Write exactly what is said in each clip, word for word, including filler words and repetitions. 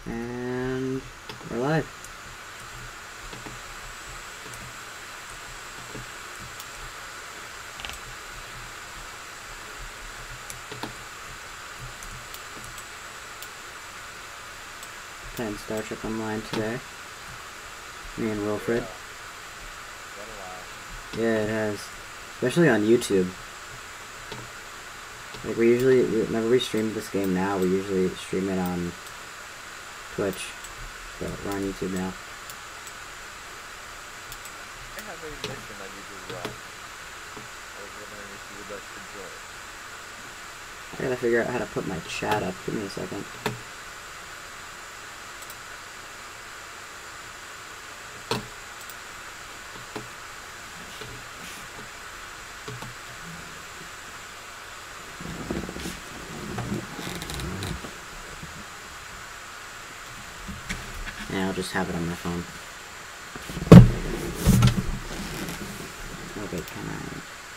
And we're live. Playing Star Trek Online today. Me and Wilfred. Yeah, it has. Especially on YouTube. Like, we usually, whenever we stream this game now, we usually stream it on Twitch. But we're on YouTube now. I have a mission I need to run. I was wondering if you would like to join. I gotta figure out how to put my chat up. Give me a second. Yeah, I'll just have it on my phone. Okay, can I...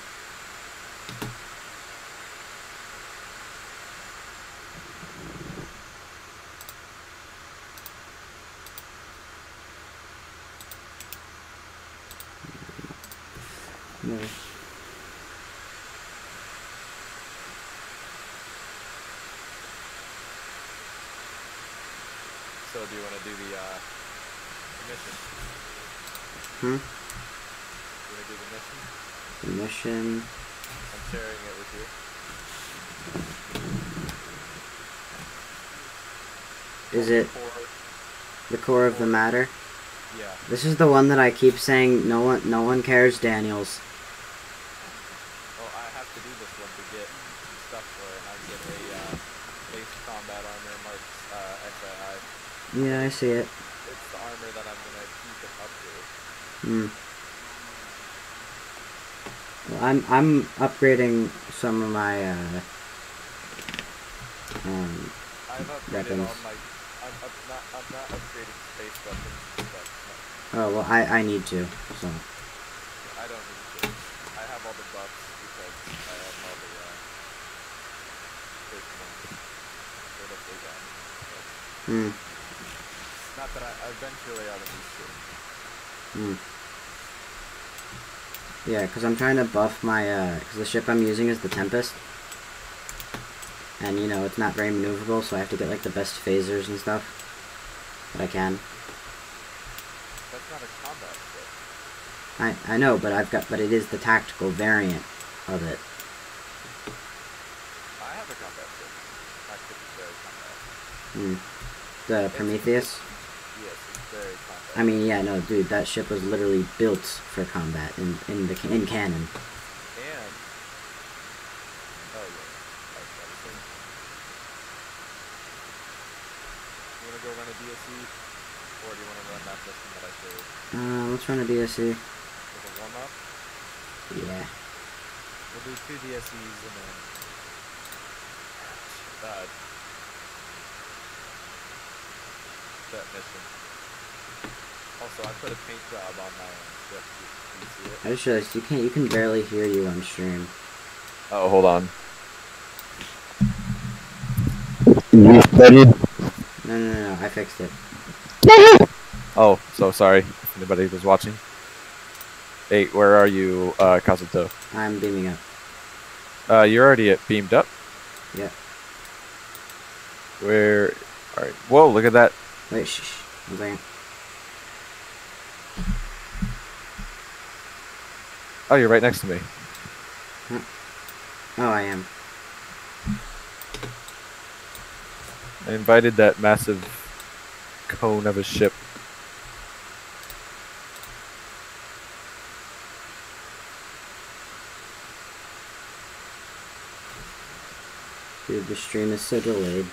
No. So do you want to do the, uh, the mission? Hmm? You want to do the mission? The mission... I'm sharing it with you. Is it Core. the core of the matter? Yeah. This is the one that I keep saying no one no one cares, Daniels. Well, I have to do this one to get some stuff for it, and I get a, uh, base combat armor marked, uh, X I I. Yeah, I see it. It's the armor that I'm gonna keep and upgrade. Hmm. Well, I'm I'm upgrading some of my uh um I've upgraded weapons. all my... I'm, up, not, I'm not upgrading space weapons and stuff. Oh well, I I need to. So No, I don't need to. I have all the buffs because I have all the, uh... space points. They're the big guys. But hmm not that I... Eventually I'll need to. hmm. Yeah, because I'm trying to buff my uh, because the ship I'm using is the Tempest, and you know it's not very maneuverable, so I have to get like the best phasers and stuff that I can. That's not a combat ship. I I know, but I've got but it is the tactical variant of it. I have a combat ship. My ship is very combat. Hmm. The Prometheus. Yes, it's very combat. I mean, yeah, no, dude, that ship was literally built for combat in in the in canon. And... Oh, yeah. I was about to say. You wanna go run a D S E? Or do you wanna run that mission that I showed? Uh, let's run a D S E. As a warm-up? Yeah. We'll do two D S Es and then... Uh... that mission. Also, I put a paint job on my ship. Can you see it? I just realized you can't. You can barely hear you on stream. Oh, hold on. No, no, no, no. I fixed it. Oh, so sorry if anybody was watching. Hey, where are you, uh, Kazuto? I'm beaming up. Uh, you're already at beamed up? Yep. Where... Alright. Whoa, look at that. Wait, shh, shh. One second. Oh, you're right next to me. Huh. Oh, I am. I invited that massive cone of a ship. Dude, the stream is so delayed.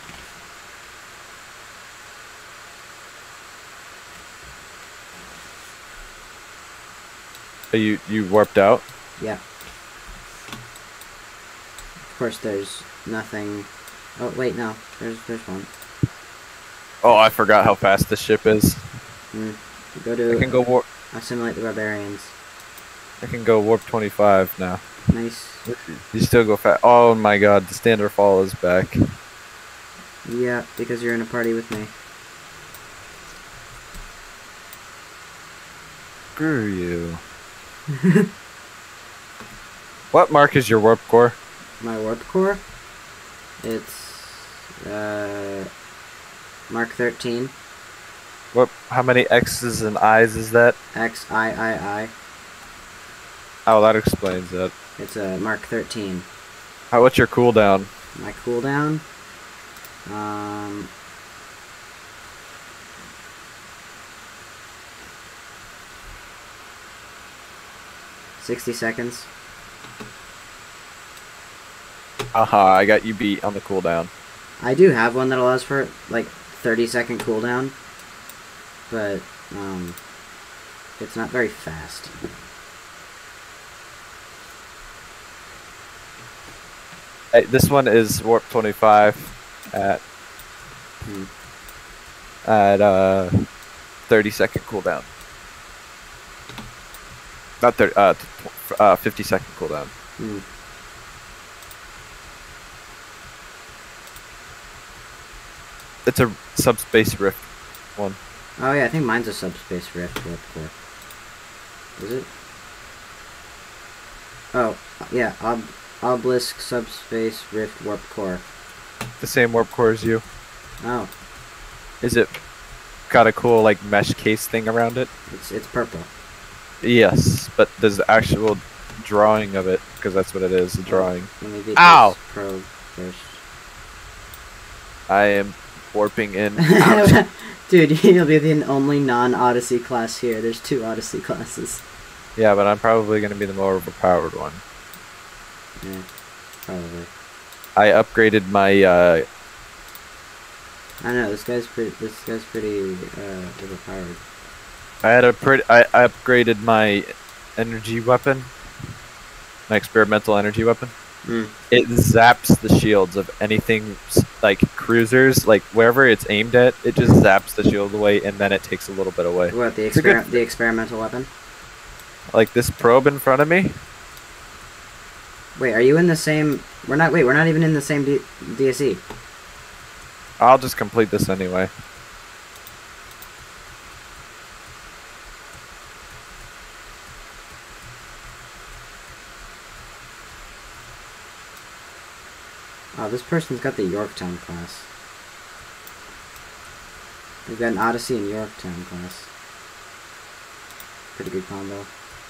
Uh, you, you warped out? Yeah. Of course, there's nothing. Oh, wait, no. There's there's one. Oh, I forgot how fast this ship is. Hmm. Go to. I can go warp. Assimilate the barbarians. I can go warp twenty-five now. Nice. You still go fast. Oh my god, the standard fall is back. Yeah, because you're in a party with me. Screw you. What mark is your warp core? My warp core? It's uh, Mark thirteen. What? How many X's and I's is that? X I I I. Oh, that explains that. It's a Mark thirteen. How? What's your cooldown? My cooldown? Um... sixty seconds. Aha! I got you beat on the cooldown. I do have one that allows for, like, thirty second cooldown. But, um... it's not very fast. Hey, this one is warp twenty-five at Hmm. at uh thirty second cooldown. Not thirty, uh, tw- uh fifty second cooldown. Hmm. It's a subspace rift one. Oh yeah, I think mine's a subspace rift warp core. Is it? Oh, yeah, ob obelisk subspace rift warp core. The same warp core as you. Oh, Is it got a cool like mesh case thing around it? it's it's purple. Yes, but there's the actual drawing of it, because that's what it is, a drawing. Let me get Ow! this probe first. I am warping in. Ouch. Dude, you'll be the only non-Odyssey class here. There's two Odyssey classes. Yeah, but I'm probably going to be the more overpowered one. Yeah, probably. I upgraded my, uh... I don't know, this guy's pretty, this guy's pretty, uh, overpowered. I had a pretty... I, I upgraded my energy weapon. My experimental energy weapon. Mm. It zaps the shields of anything, s- like, cruisers. Like, wherever it's aimed at, it just zaps the shield away, and then it takes a little bit away. What, the, It's a good- exper the experimental weapon? Like, this probe in front of me? Wait, are you in the same... We're not... Wait, we're not even in the same D DSE. I'll just complete this anyway. Oh, this person's got the Yorktown class. We've got an Odyssey and Yorktown class. Pretty good combo.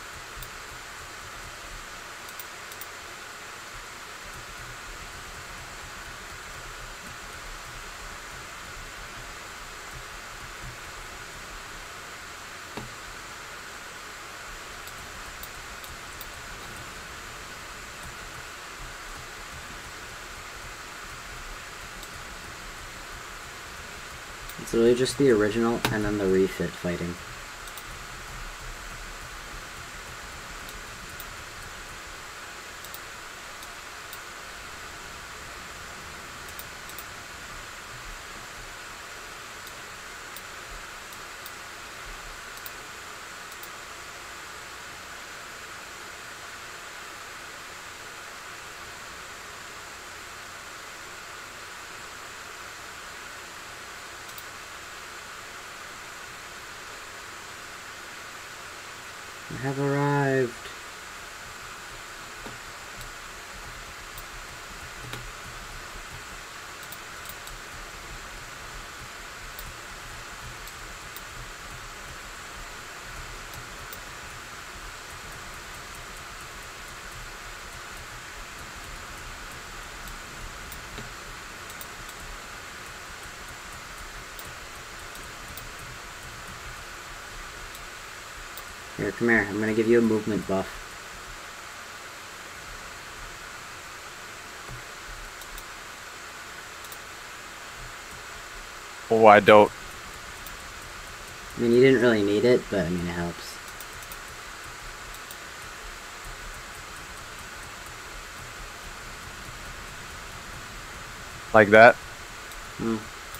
It's literally just the original and then the refit fighting. I have arrived. Here, come here. I'm gonna give you a movement buff. Oh, I don't. I mean, you didn't really need it, but I mean, it helps. Like that? Hmm.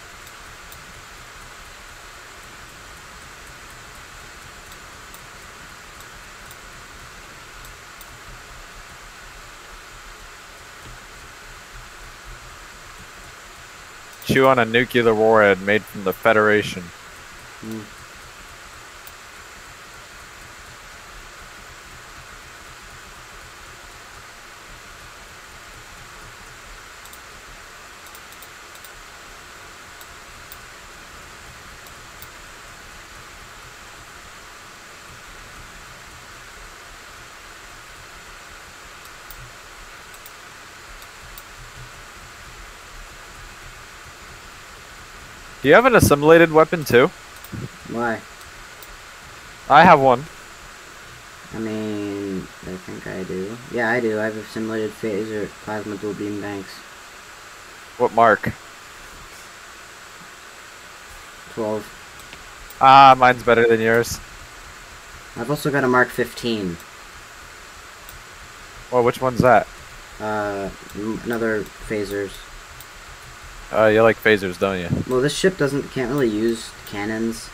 Chew on a nuclear warhead made from the Federation. Hmm. Do you have an assimilated weapon too? Why? I have one. I mean, I think I do. Yeah, I do. I have a simulated phaser plasma dual beam banks. What mark? twelve. Ah, mine's better than yours. I've also got a Mark fifteen. Well, which one's that? Uh, m- another phasers. Uh, you like phasers, don't you? Well, this ship doesn't can't really use cannons.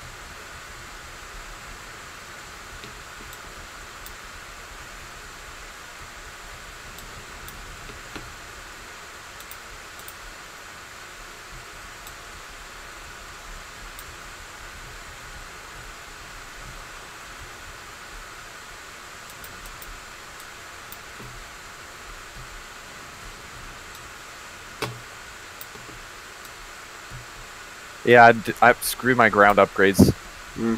Yeah, I, d- I screw my ground upgrades. Mm.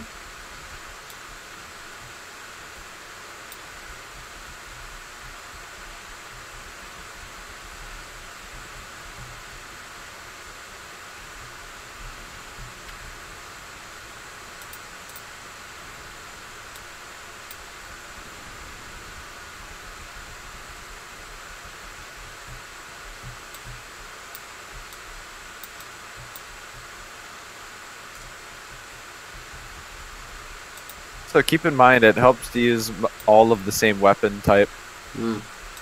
So keep in mind, it helps to use m- all of the same weapon type. Mm.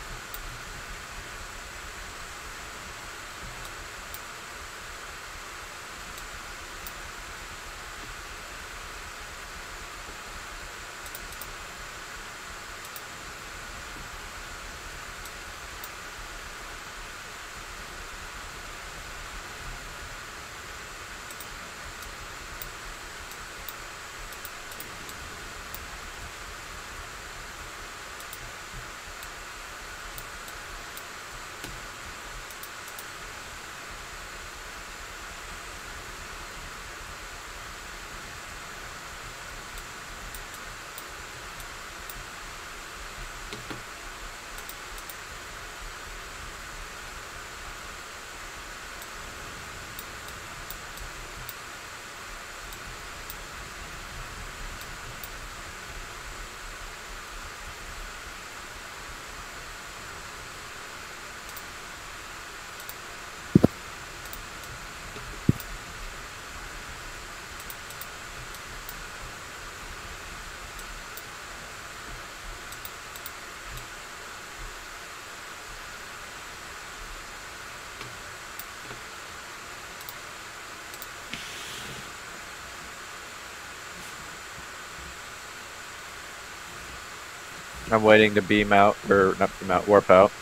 I'm waiting to beam out, or not beam out, warp out.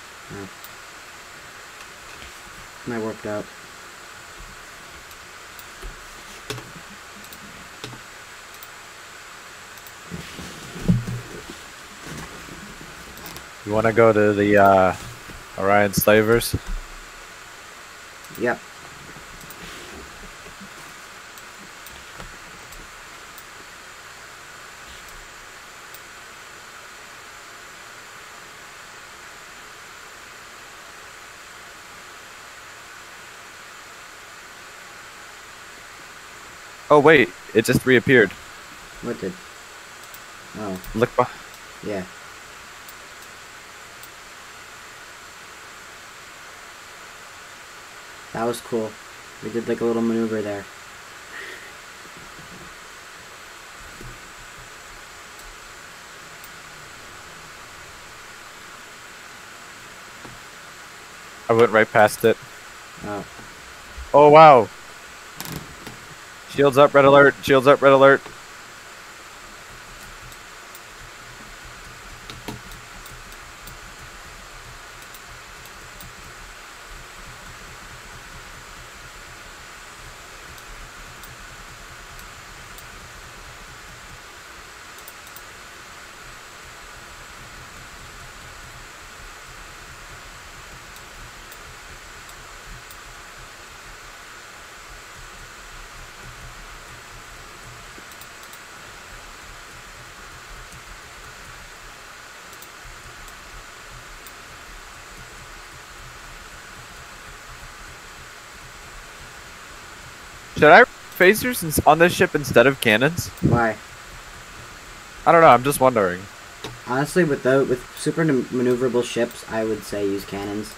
I warped out. You want to go to the uh, Orion Slavers? Yep. Oh wait, it just reappeared. What did? Oh, Look, beh- yeah. That was cool. We did like a little maneuver there. I went right past it. Oh. Oh wow! Shields up, red alert! Shields up, red alert! Should I phasers ins- on this ship instead of cannons? Why? I don't know. I'm just wondering. Honestly, with the with super maneuverable ships, I would say use cannons.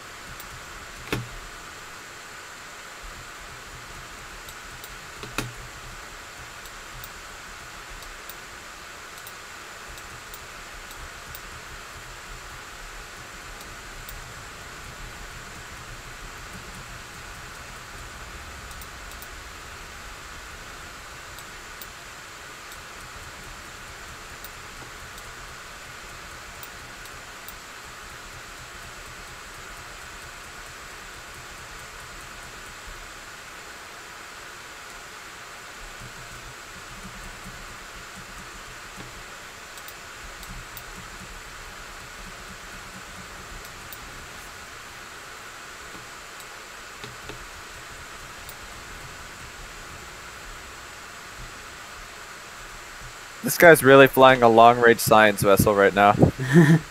This guy's really flying a long-range science vessel right now. I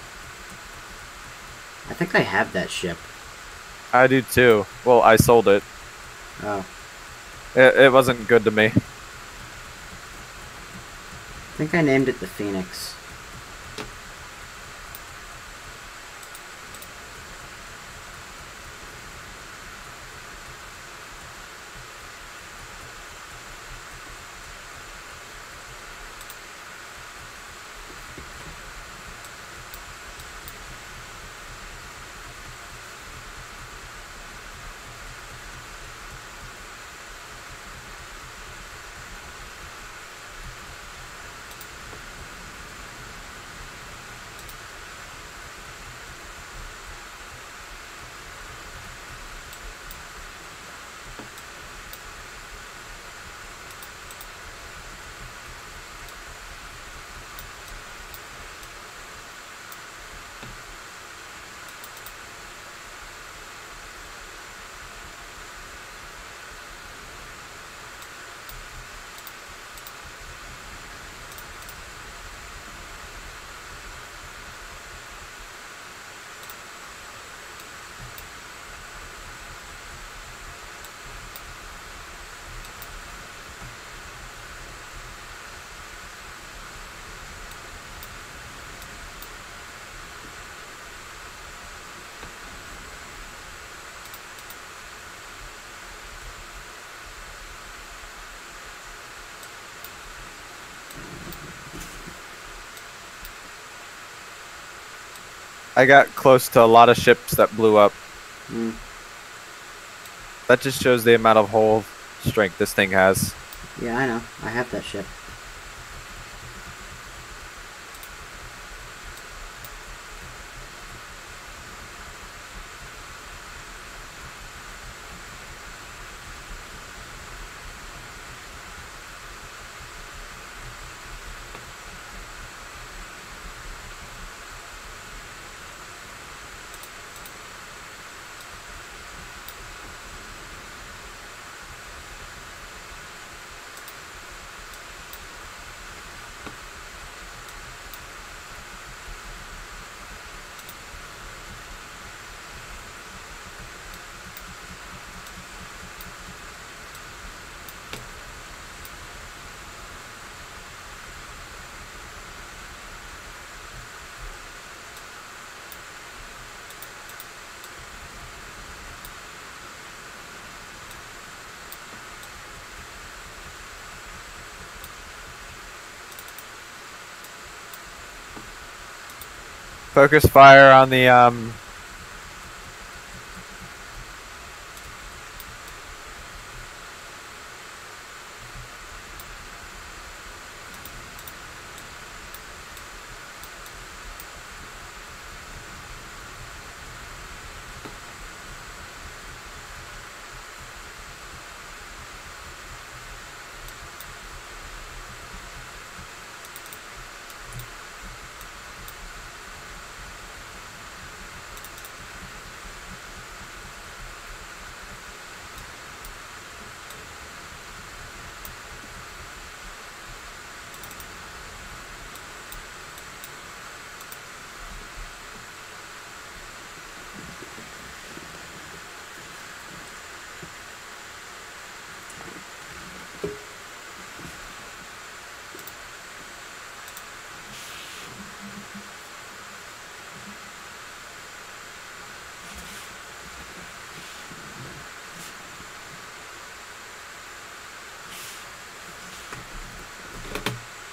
think I have that ship. I do too. Well, I sold it. Oh. It, it wasn't good to me. I think I named it the Phoenix. I got close to a lot of ships that blew up. Mm. That just shows the amount of hull strength this thing has. Yeah, I know. I have that ship. Focus fire on the um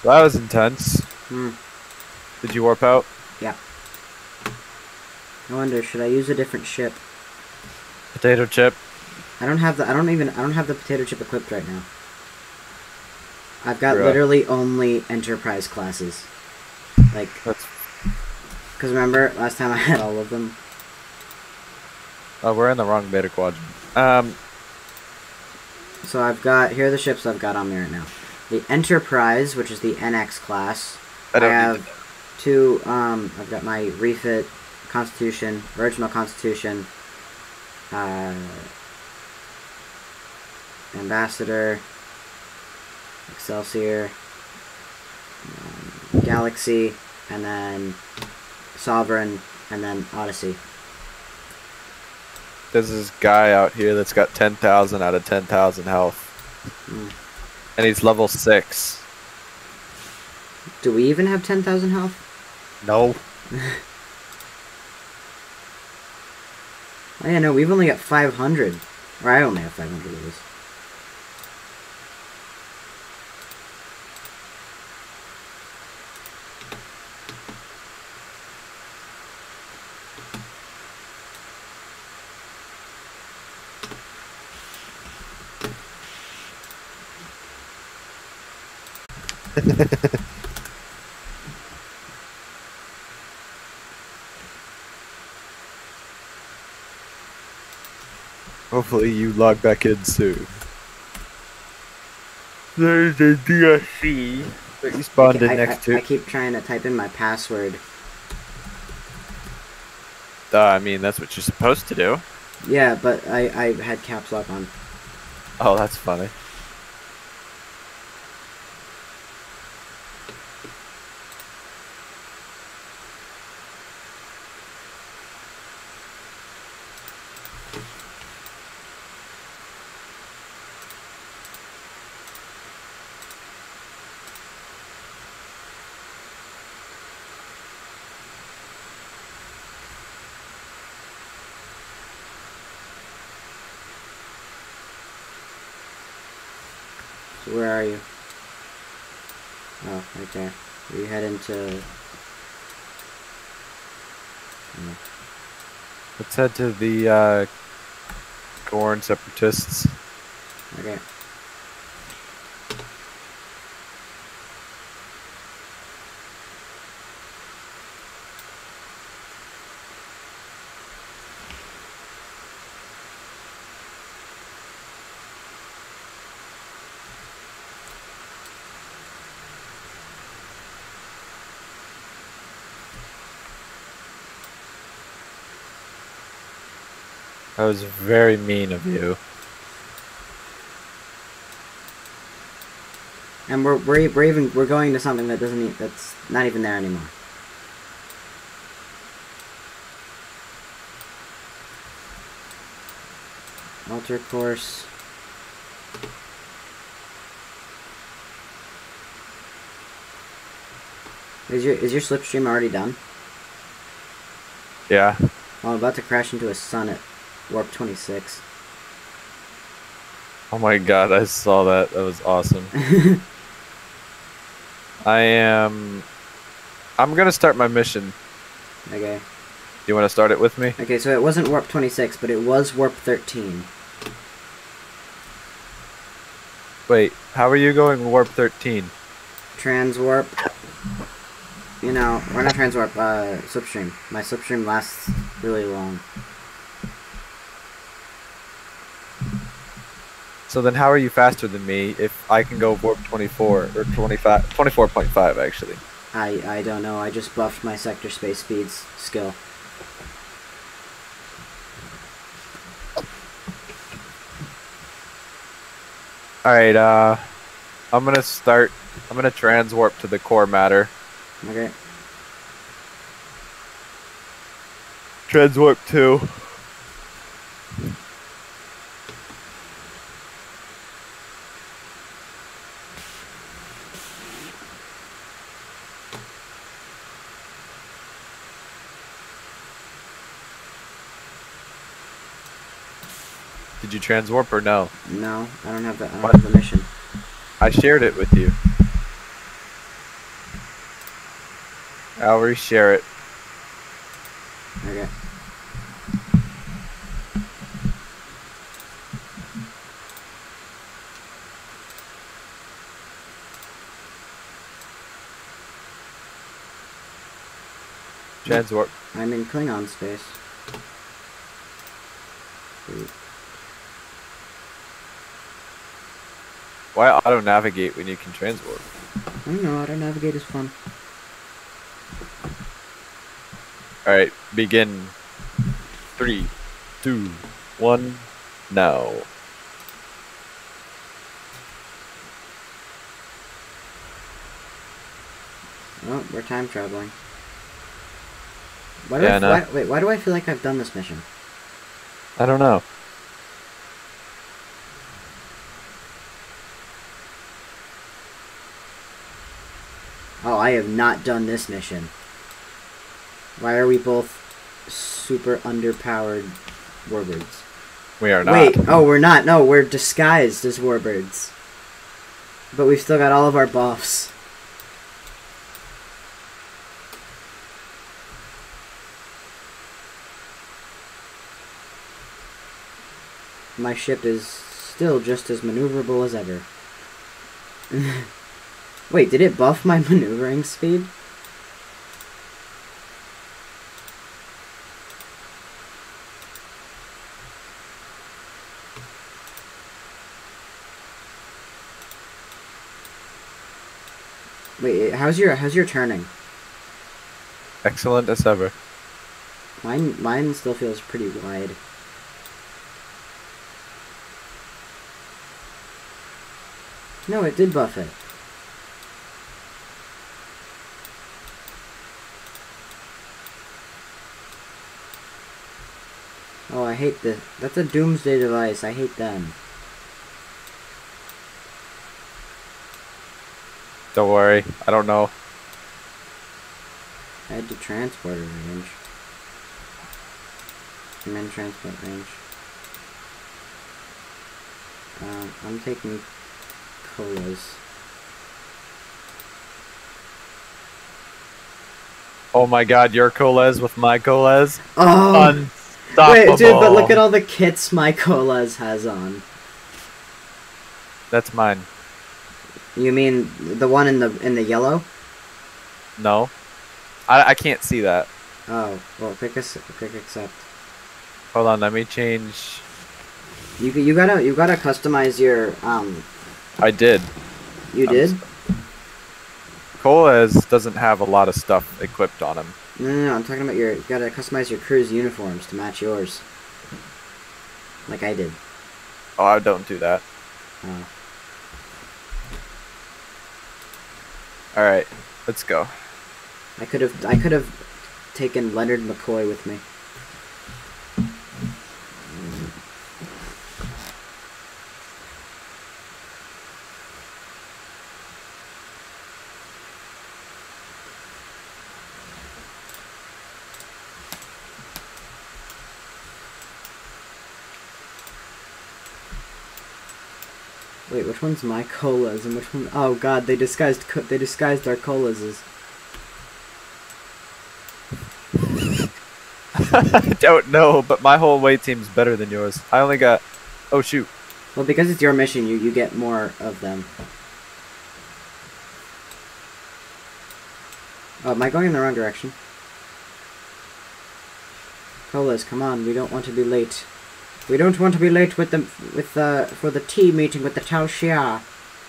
That was intense. Hmm. Did you warp out? Yeah. I wonder, should I use a different ship? Potato chip. I don't have the. I don't even. I don't have the potato chip equipped right now. I've got Bruh. literally only Enterprise classes. Like, That's. because remember last time I had all of them. Oh, we're in the wrong beta quadrant. Um. So I've got, here are the ships I've got on me right now. The Enterprise, which is the N X class. I don't have need to know. two, um, I've got my refit Constitution, original Constitution, uh, Ambassador, Excelsior, um, Galaxy, and then Sovereign, and then Odyssey. There's this guy out here that's got ten thousand out of ten thousand health. Mm. And he's level six. Do we even have ten thousand health? No. Oh yeah, no, we've only got five hundred. Or I only have five hundred of this. Hopefully you log back in soon. There's a D S C that you spawned in I, next I, to. I keep trying to type in my password. Uh, I mean, that's what you're supposed to do. Yeah, but I, I had caps lock on. Oh, that's funny. So where are you? Oh, right there. You head into... Oh. Let's head to the uh, Gorn Separatists. Okay. That was very mean of you. And we're we're, we're even we're going to something that doesn't e that's not even there anymore. Alter course. Is your is your slipstream already done? Yeah. Well, I'm about to crash into a sun at warp twenty-six. Oh my god, I saw that. That was awesome. I am... I'm gonna start my mission. Okay. You wanna start it with me? Okay, so it wasn't warp twenty-six, but it was warp thirteen. Wait, how are you going warp thirteen? Transwarp. You know, or not transwarp, uh, slipstream. My slipstream lasts really long. So then how are you faster than me if I can go warp twenty-four, or twenty-five, twenty-four point five actually? I, I don't know, I just buffed my sector space speeds skill. Alright, uh, I'm gonna start, I'm gonna transwarp to the core matter. Okay. Transwarp two. Did you transwarp or no? No, I don't have the, I don't What? have the mission. I shared it with you. I'll reshare it. Okay. Transwarp. I'm in Klingon space. Sweet. Why auto navigate when you can transwarp? I don't know, auto navigate is fun. Alright, begin. Three, two, one, now. Oh, we're time traveling. Why do Yeah, I, no. why, wait, why do I feel like I've done this mission? I don't know. Oh, I have not done this mission. Why are we both super underpowered warbirds? We are not. Wait, oh, we're not. No, we're disguised as warbirds. But we've still got all of our buffs. My ship is still just as maneuverable as ever. Wait, did it buff my maneuvering speed? Wait, how's your how's your turning? Excellent as ever. Mine mine still feels pretty wide. No, it did buff it. Oh, I hate the. That's a doomsday device. I hate them. Don't worry. I don't know. Head to transporter range. I'm in transport range. Um, I'm taking colas. Oh my god, your colas with my colas? Oh! Unstoppable. Wait, dude, but look at all the kits my colas has on. That's mine. You mean the one in the in the yellow? No. I, I can't see that. Oh, well, click, ac click accept. Hold on, let me change. You you gotta you gotta customize your um. I did. You I'm did? s- Colas doesn't have a lot of stuff equipped on him. No, no, no, I'm talking about your. You gotta customize your crew's uniforms to match yours. Like I did. Oh, I don't do that. Oh. Alright, let's go. I could have I could have taken Leonard McCoy with me. Wait, which one's my colas and which one? Oh God, they disguised co they disguised our colas as. I don't know, but my whole away team's better than yours. I only got... Oh, shoot. Well, because it's your mission, you you get more of them. Oh, am I going in the wrong direction? Colas, come on, we don't want to be late. We don't want to be late with the with the for the tea meeting with the Tal Shia.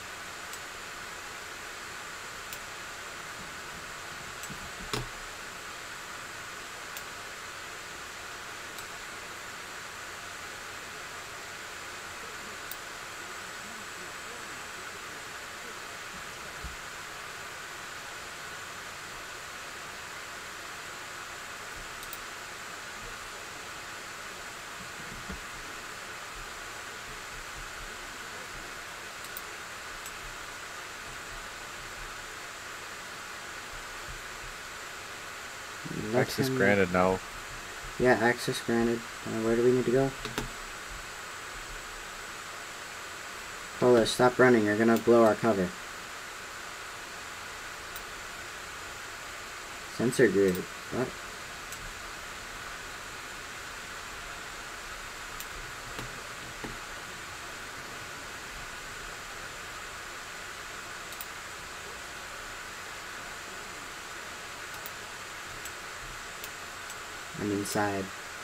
Access granted, no. Yeah, access granted. Uh, where do we need to go? Colas, stop running. You're gonna blow our cover. Sensor grid. What? I'm inside.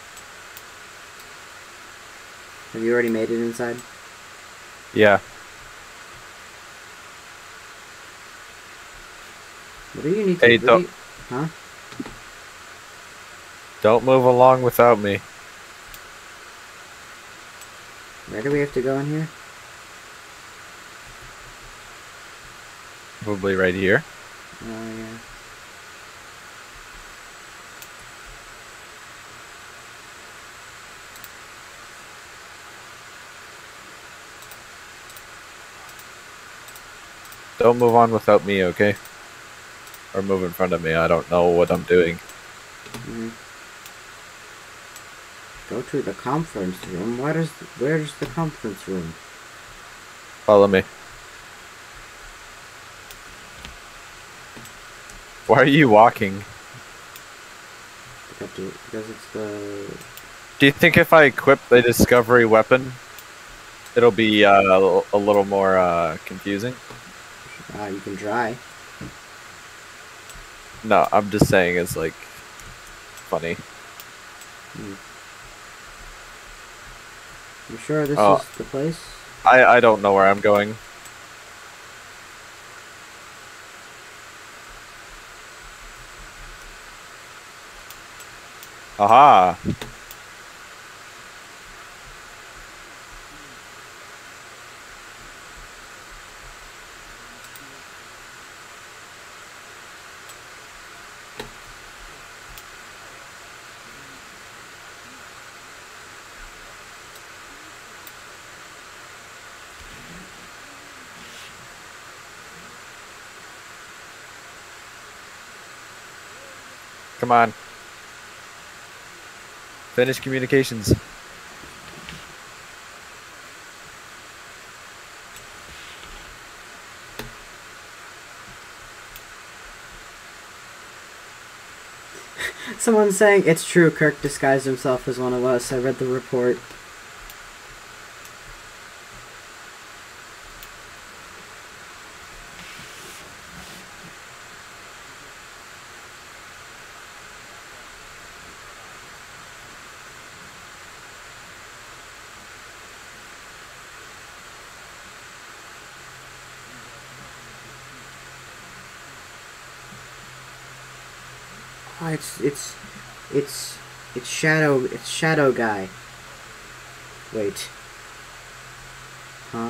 Have you already made it inside? Yeah. What do you need to Hey, what do don't- you- Huh? Don't move along without me. Where do we have to go in here? Probably right here. Oh, yeah. Don't move on without me, okay? Or move in front of me. I don't know what I'm doing. Mhm. Go to the conference room. What is? Where's the conference room? Follow me. Why are you walking? Got to, because it's the. Do you think if I equip the discovery weapon, it'll be uh, a little- a little more uh, confusing? Uh, you can try. No, I'm just saying it's like funny. Hmm. You sure this Oh. is the place? I, I don't know where I'm going. Aha! Come on. Finish communications. Someone's saying it's true. Kirk disguised himself as one of us. I read the report. Oh, it's it's it's it's Shadow. It's Shadow Guy. Wait. Huh?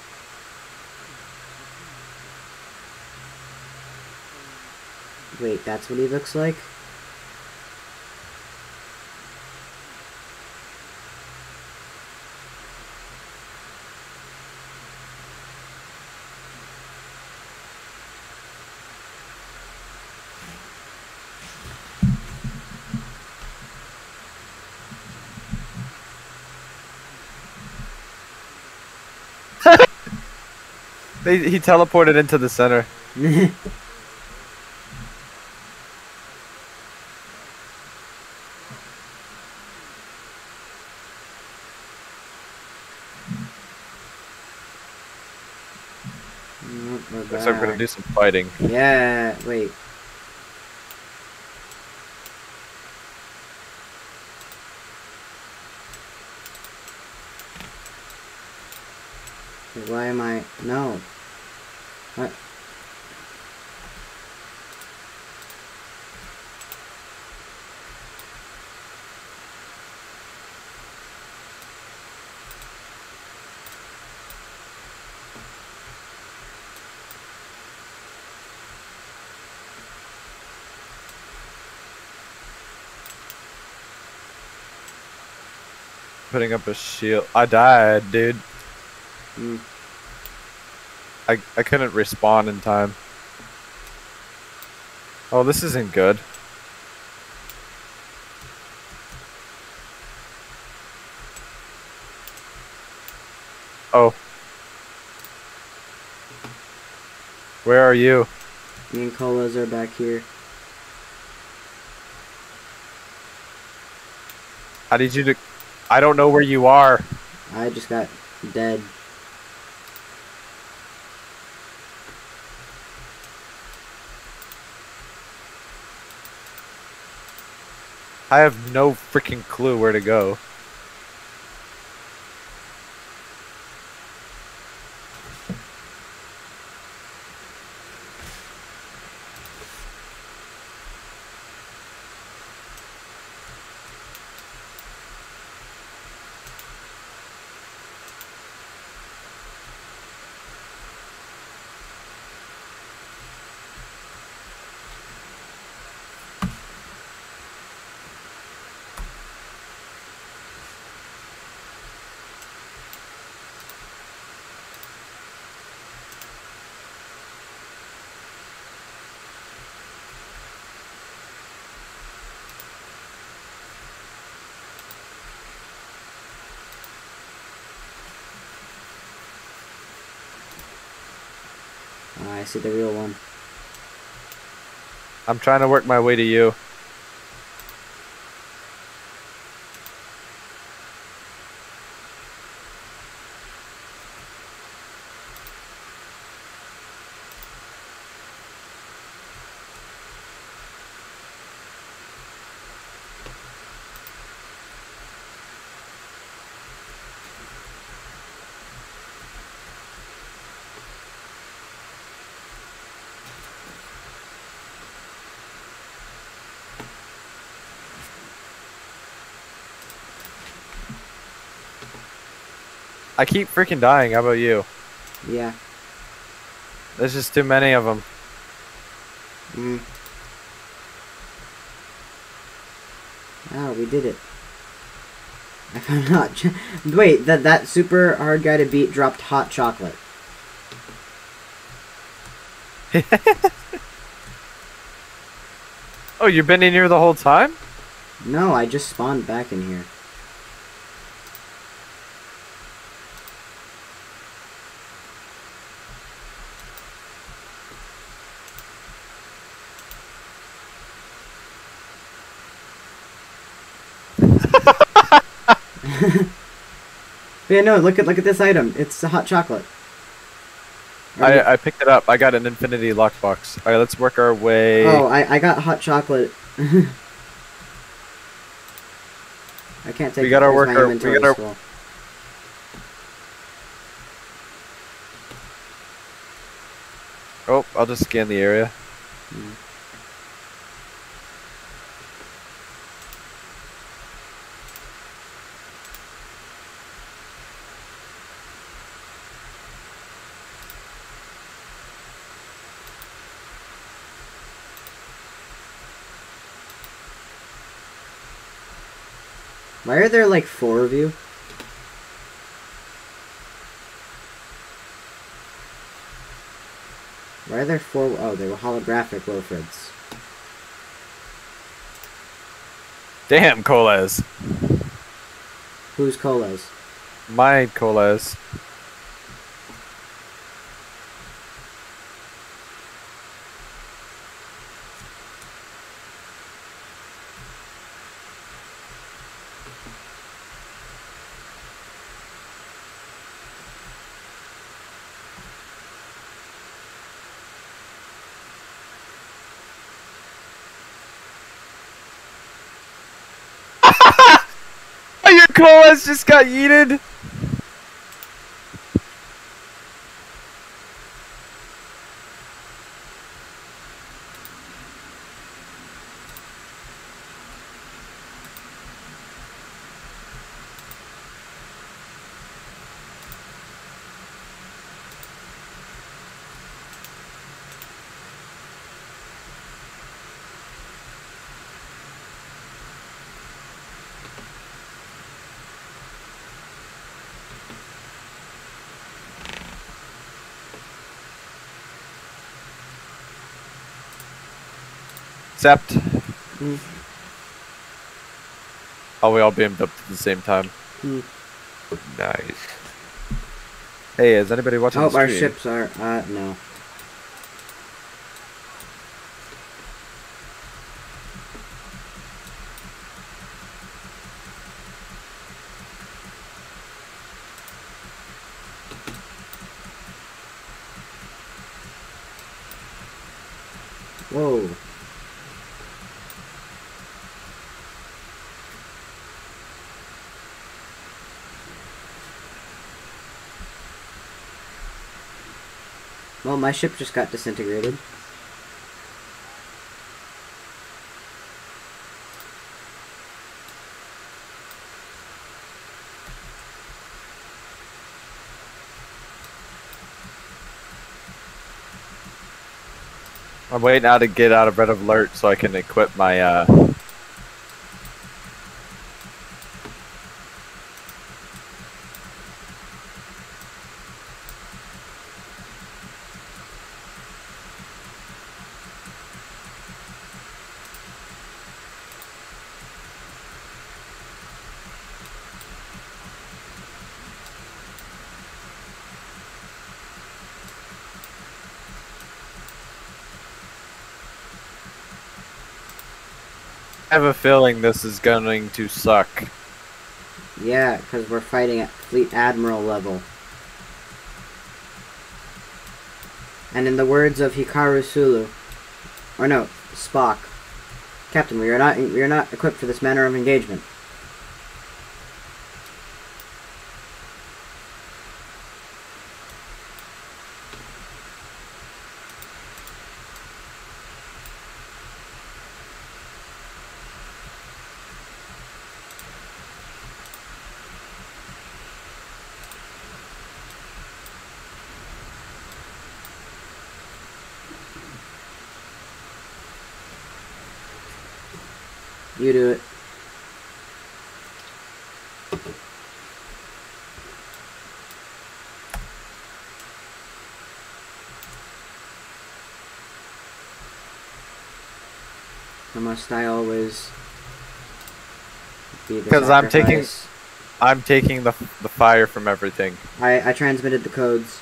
Wait, that's what he looks like? They, he teleported into the center. Nope, we're Looks like we're gonna back. do some fighting. Yeah, wait. Wait, why am I... No. What? Putting up a shield. I died, dude. Mm. I, I couldn't respawn in time. Oh, this isn't good. Oh. Where are you? Me and Colas are back here. How did you do? I don't know where you are. I just got dead. I have no freaking clue where to go. Uh, I see the real one. I'm trying to work my way to you. I keep freaking dying. How about you? Yeah. There's just too many of them. Mm. Oh, we did it. I found hot cho- Wait, that, that super hard guy to beat dropped hot chocolate. Oh, you've been in here the whole time? No, I just spawned back in here. Yeah, no, look at look at this item. It's a hot chocolate. I, I picked it up. I got an infinity lockbox. Alright, let's work our way. Oh, I, I got hot chocolate. I can't take We gotta here's work my our- we inventory gotta- as well. Oh, I'll just scan the area. Mm. Why are there like four of you? Why are there four? Oh, they were holographic Wilfreds. Damn, Coles. Who's Colas? My Coles. Your Coles just got yeeted. Except. Hmm. Oh, we all beamed up at the same time. Hmm. Nice. Hey, is anybody watching Oh, the our stream? ships are. Uh, no. Whoa. Well, my ship just got disintegrated. I'm waiting now to get out of red alert so I can equip my uh I have a feeling this is going to suck. Yeah, because we're fighting at Fleet Admiral level. And in the words of Hikaru Sulu, or no, Spock, Captain, we are not we are not equipped for this manner of engagement. You do it. Or must I always be the Because I'm taking sacrifice? I'm taking the the fire from everything. I, I transmitted the codes.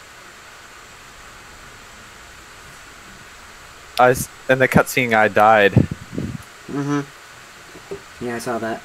I s- in the cutscene I died. Mm-hmm. Yeah, I saw that.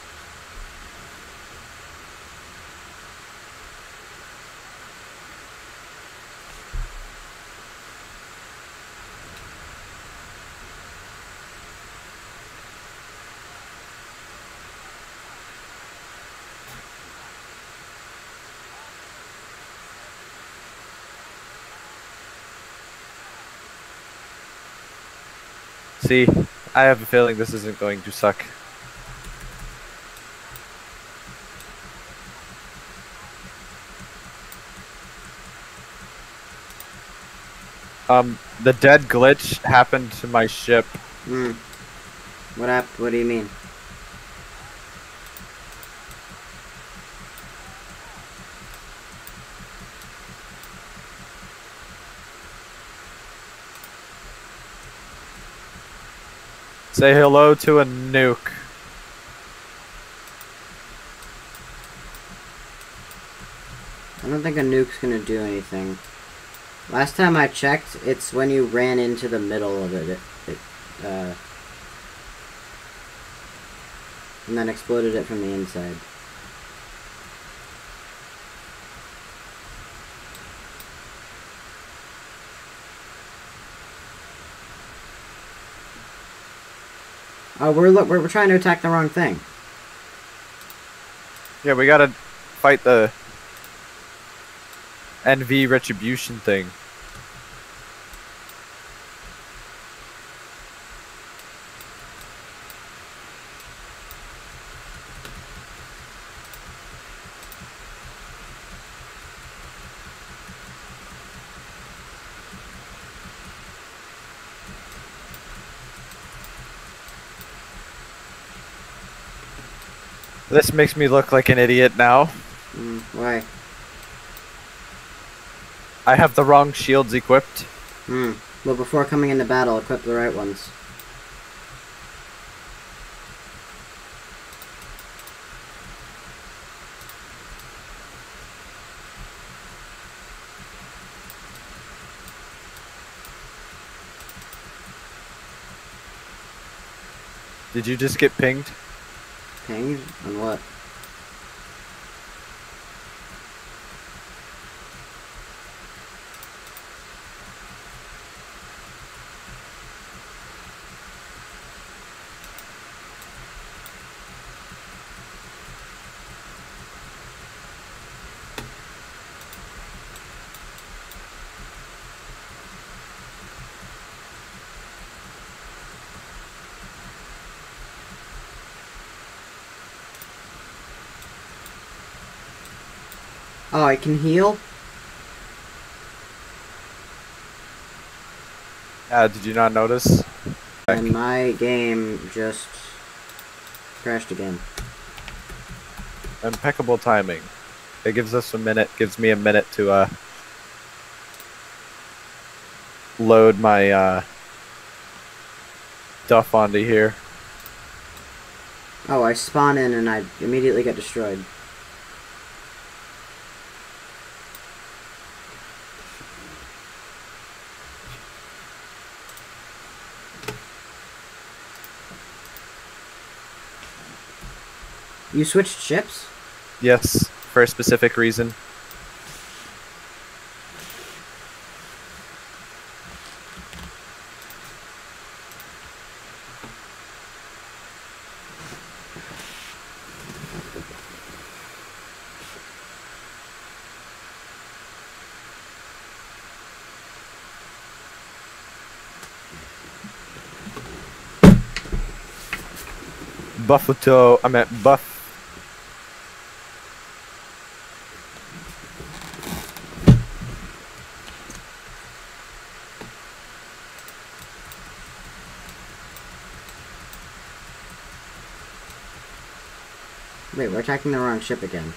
See, I have a feeling this isn't going to suck. Um, the dead glitch happened to my ship. Hmm. What hap- What do you mean? Say hello to a nuke. I don't think a nuke's gonna do anything. Last time I checked, it's when you ran into the middle of it, it, it uh, and then exploded it from the inside. Oh, we're look, we're, we're trying to attack the wrong thing. Yeah, we gotta fight the N V retribution thing. This makes me look like an idiot now. Mm, why? I have the wrong shields equipped. Hmm. Well, before coming into battle, equip the right ones. Did you just get pinged? Pinged? On what? Oh, I can heal? Yeah, did you not notice? And my game just crashed again. Impeccable timing. It gives us a minute, gives me a minute to uh load my uh stuff onto here. Oh, I spawn in and I immediately get destroyed. You switched ships? Yes, for a specific reason. Buffato, I meant buff. Wait, we're attacking the wrong ship again.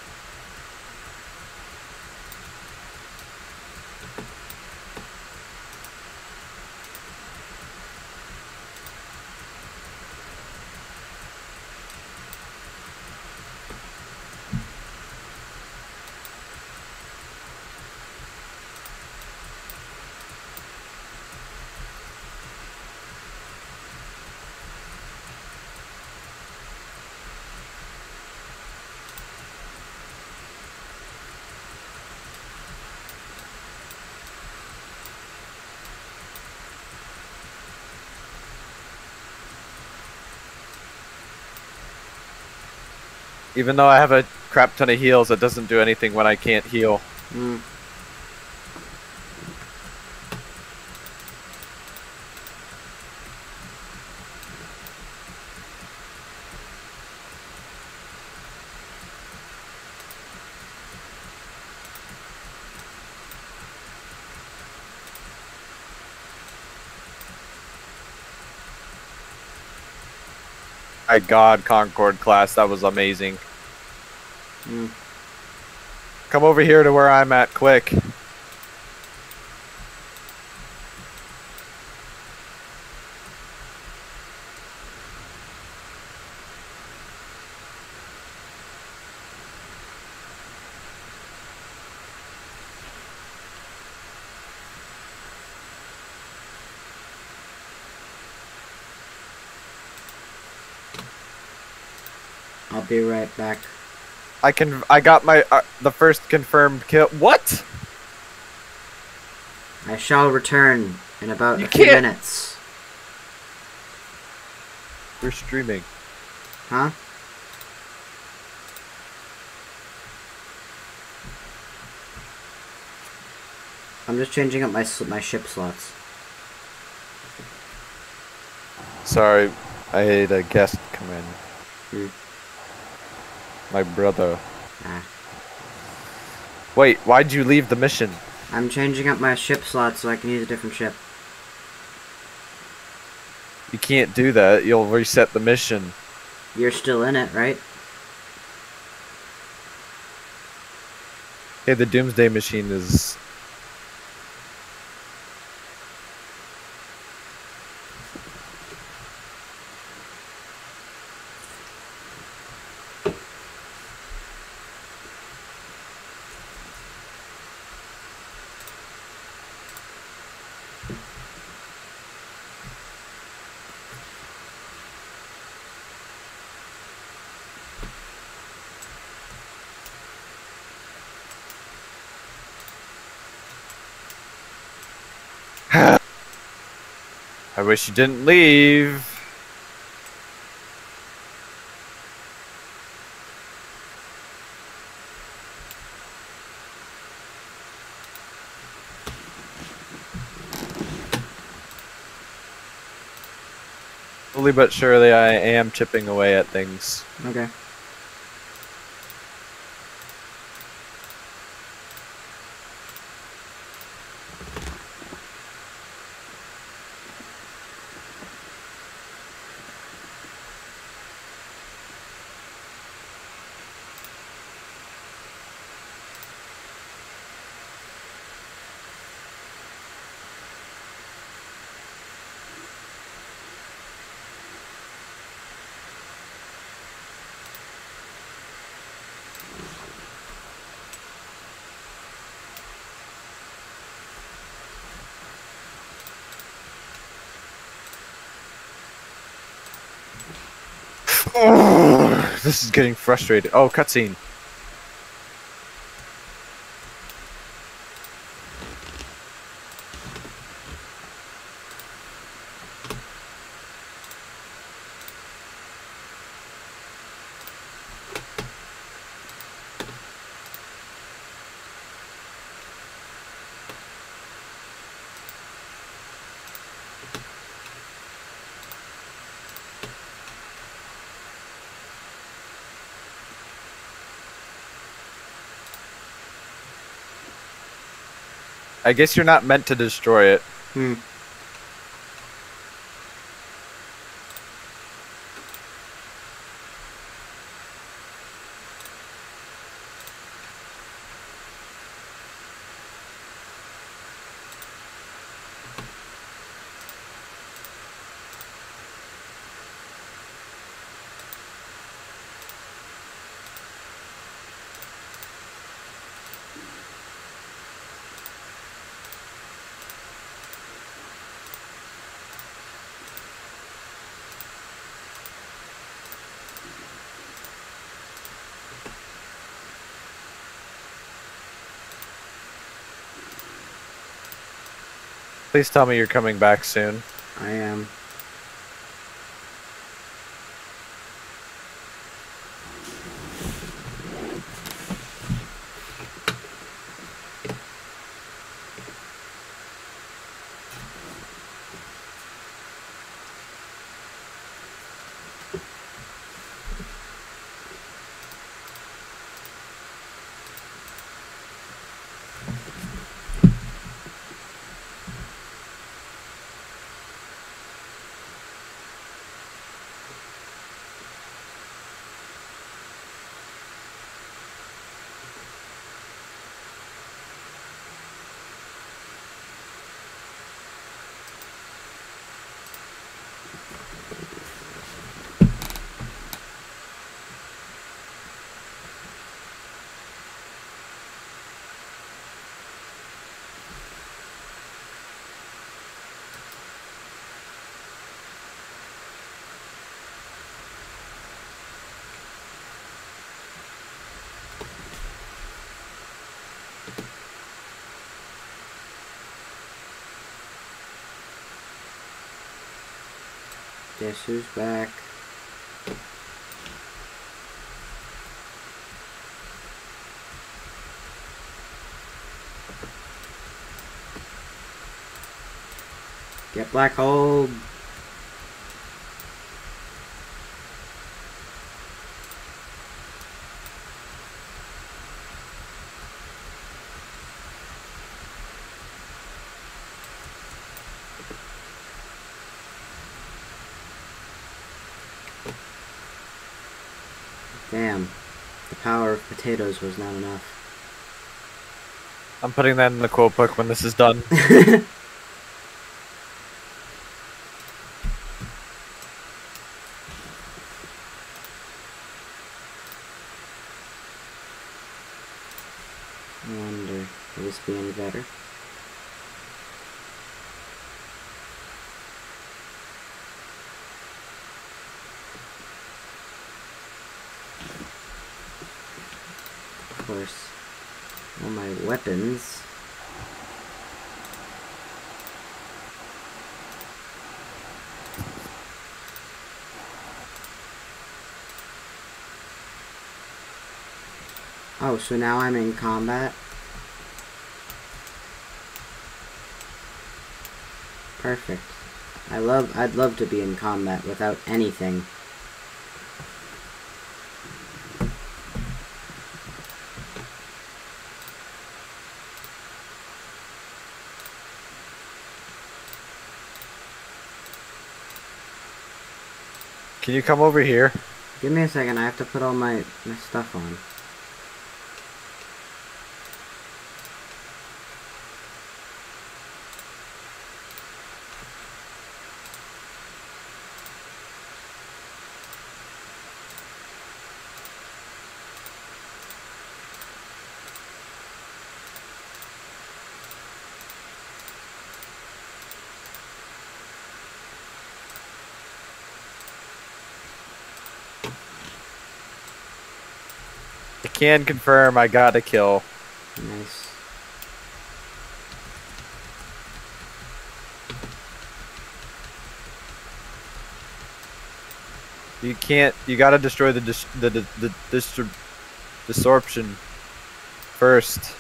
Even though I have a crap ton of heals, it doesn't do anything when I can't heal. Hmm. My god, Concord class, that was amazing. Hmm. Come over here to where I'm at, quick. I'll be right back. I can. I got my uh, the first confirmed kill. What? I shall return in about You a few can't- minutes. We're streaming. Huh? I'm just changing up my sl- my ship slots. Sorry, I had a guest come in. Hmm. My brother. Ah. Wait, why'd you leave the mission? I'm changing up my ship slots so I can use a different ship. You can't do that. You'll reset the mission. You're still in it, right? Hey, the Doomsday Machine is... I wish you didn't leave. Slowly but surely, I am chipping away at things. Okay. Oh, this is getting frustrating. Oh, cutscene. I guess you're not meant to destroy it. Hmm. Please tell me you're coming back soon. I am. Guess who's back? Get black hole. Damn. The power of potatoes was not enough. I'm putting that in the quote book when this is done. I wonder, will this be any better? Of course, all my weapons. Oh, so now I'm in combat? Perfect. I love, I'd love to be in combat without anything. Can you come over here? Give me a second, I have to put all my, my stuff on. can confirm I got a kill. Nice. You can't. You gotta destroy the dis the the, the distrib disruption first.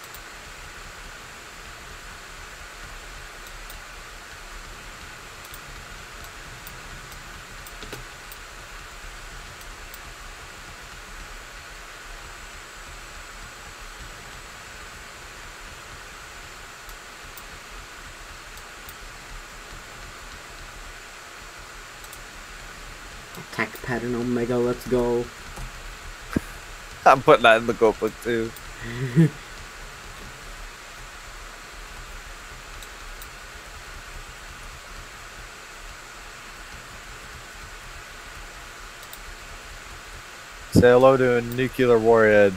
Attack pattern Omega, let's go. I'm putting that in the go book too. Say hello to a nuclear warhead.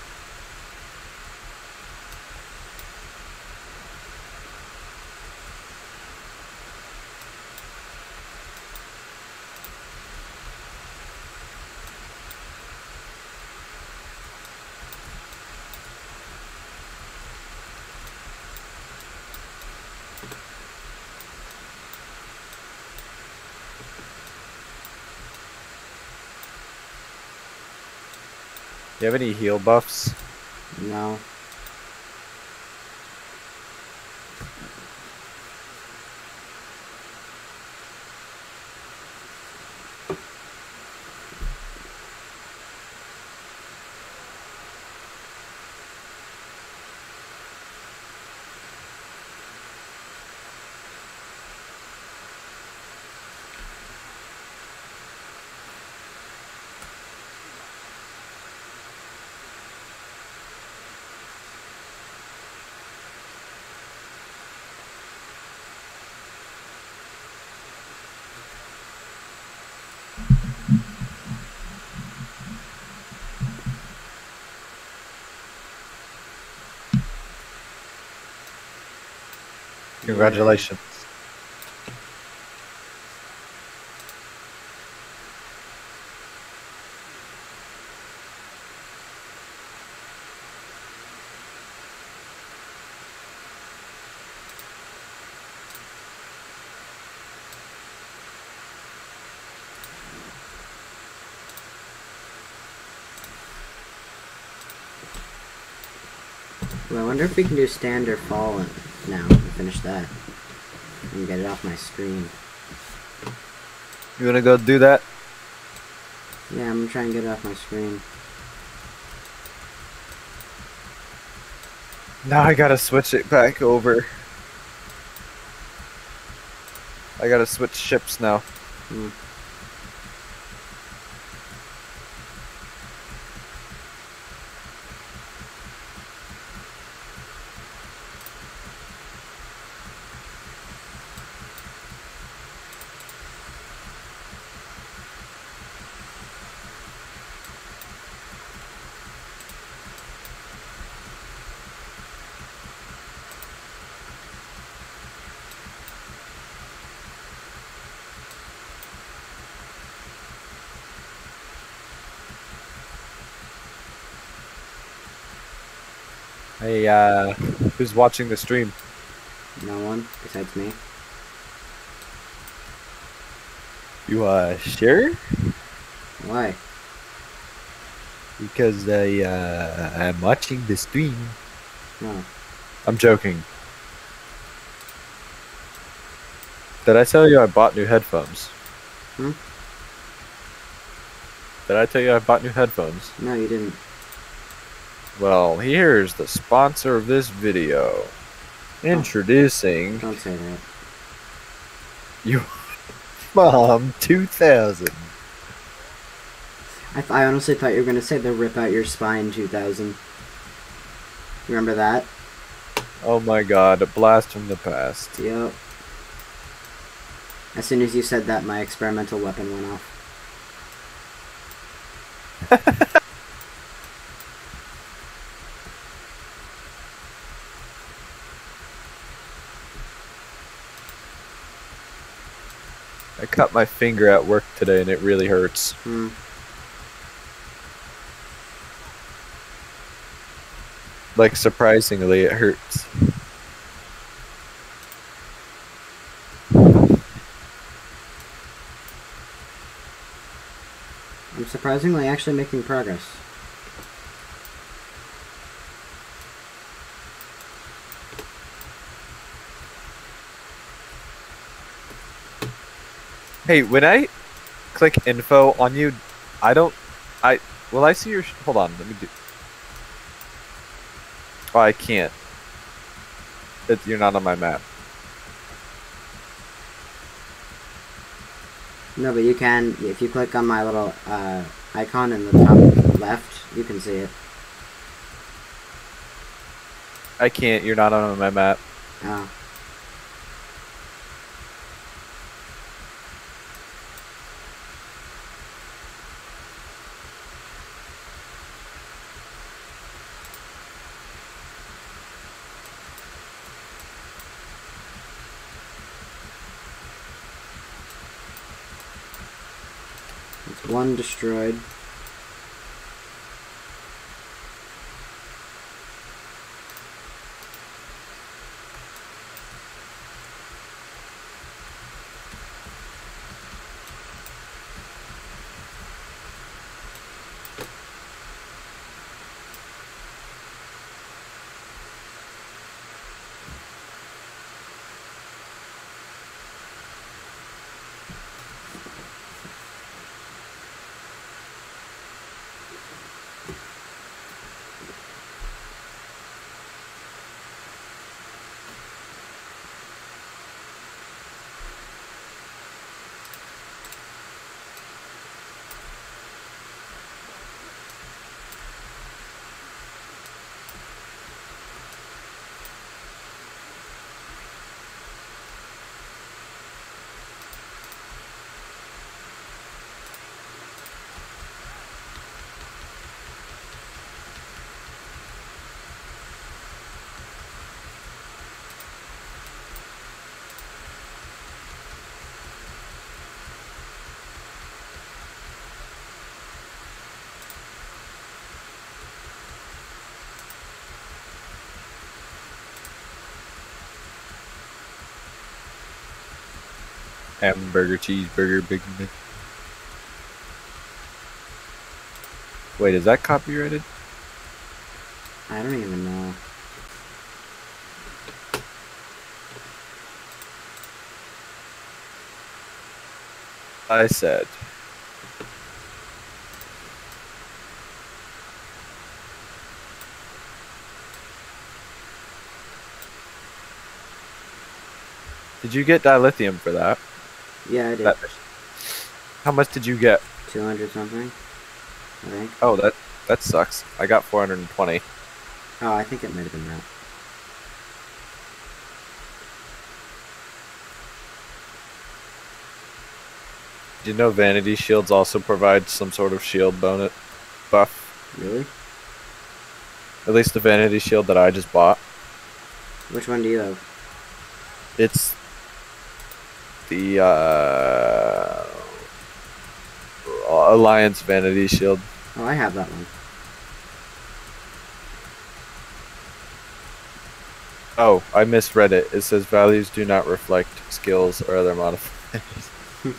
You have any heal buffs? No. Congratulations. Well, I wonder if we can do stand or fall now and finish that. And get it off my screen. You wanna go do that? Yeah, I'm gonna try and get it off my screen. Now I gotta switch it back over. I gotta switch ships now. Hmm. Hey, uh, who's watching the stream? No one besides me. You, uh, sure? Why? Because I, uh, I'm watching the stream. No. I'm joking. Did I tell you I bought new headphones? Hmm? Did I tell you I bought new headphones? No, you didn't. Well, here's the sponsor of this video. Introducing Don't say that. you Mom two thousand. I, th I honestly thought you were gonna say the Rip Out Your Spine two thousand. Remember that? Oh my god, a blast from the past. Yep. As soon as you said that, my experimental weapon went off. I cut my finger at work today and it really hurts. Hmm. Like, surprisingly, it hurts. I'm surprisingly actually making progress. Hey, when I click info on you, I don't. I will I see your. Sh hold on, let me do. Oh, I can't. It, you're not on my map. No, but you can, if you click on my little uh, icon in the top left, you can see it. I can't. You're not on my map. Oh. It's one destroyed. Hamburger, cheeseburger, Big Mac. Wait, is that copyrighted? I don't even know. I said. Did you get dilithium for that? Yeah, I did. That, how much did you get? two hundred something, I think. Oh, that that sucks. I got four hundred twenty. Oh, I think it might have been that. Do you know Vanity Shields also provide some sort of shield bonus buff? Really? At least the Vanity Shield that I just bought. Which one do you have? It's the uh, Alliance Vanity Shield. Oh, I have that one. Oh, I misread it. It says values do not reflect skills or other modifiers.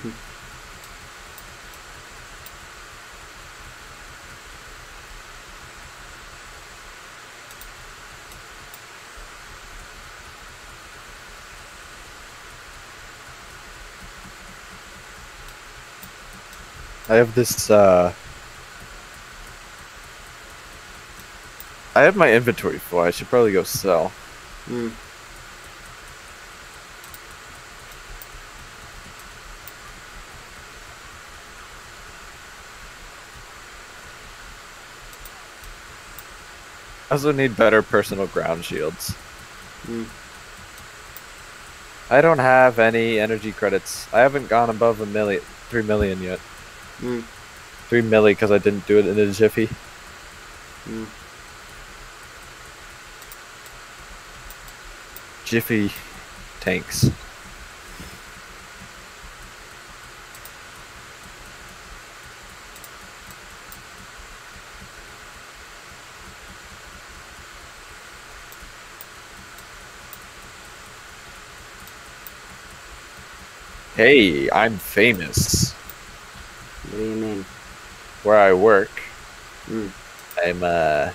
I have this, uh... I have my inventory full. I should probably go sell. Hmm. I also need better personal ground shields. Hmm. I don't have any energy credits. I haven't gone above a million, three million yet. Hmm. Three milli because I didn't do it in a jiffy. Hmm. Jiffy tanks. Hey, I'm famous. What do you mean? Where I work, Mm. I'm uh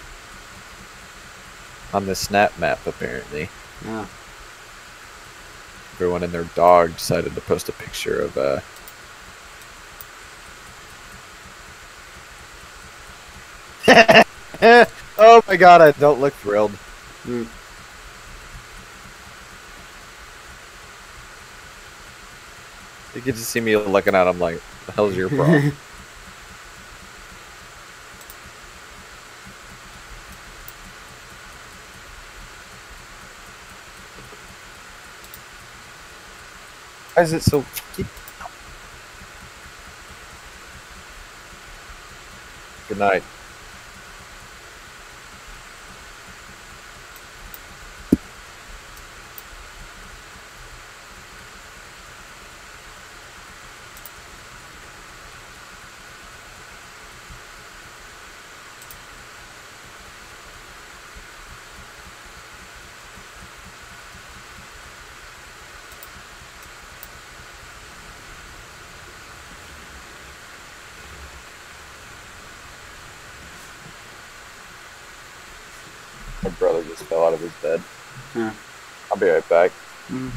on the Snap map apparently. Oh. Everyone and their dog decided to post a picture of uh oh my god, I don't look thrilled. Mm. You get to see me looking at him like, the hell's your problem? Why is it so fucking... Good night. My brother just fell out of his bed. Huh. I'll be right back. Mm.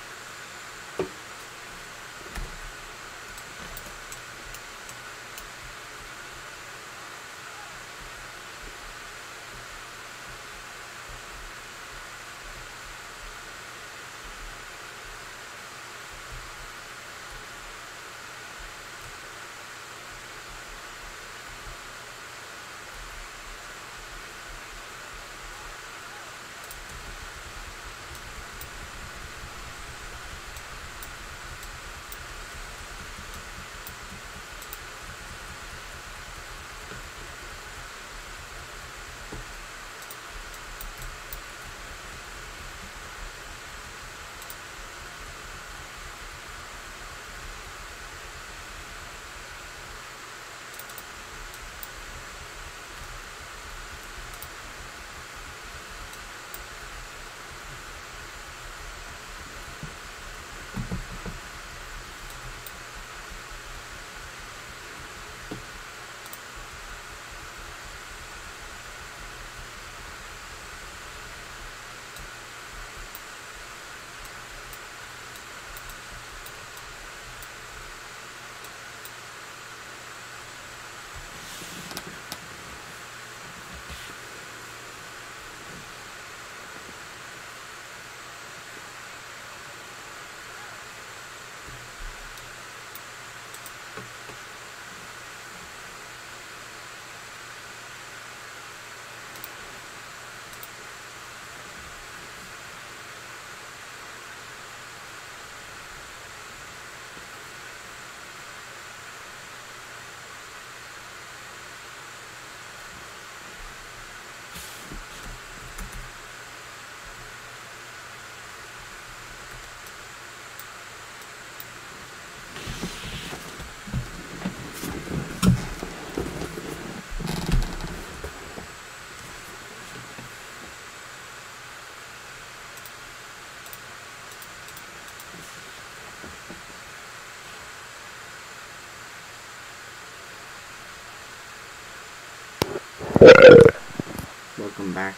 Welcome back.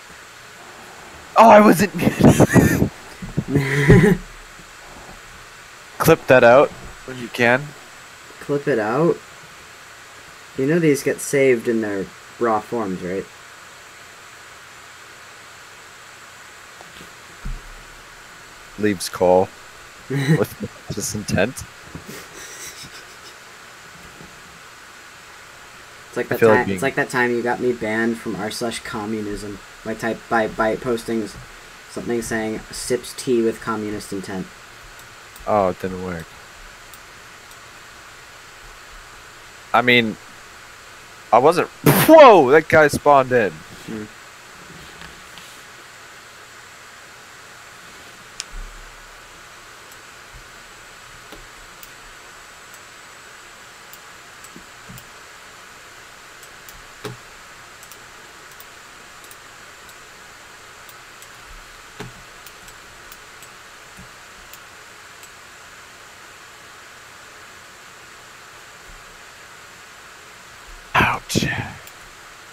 Oh, I wasn't... Clip that out when you can. Clip it out. You know these get saved in their raw forms, right? Leaves call with this intent. It's like I that feel like time. being- It's like that time you got me banned from r slash communism by type by by posting something saying sips tea with communist intent. Oh, it didn't work. I mean, I wasn't... Whoa! That guy spawned in. Hmm.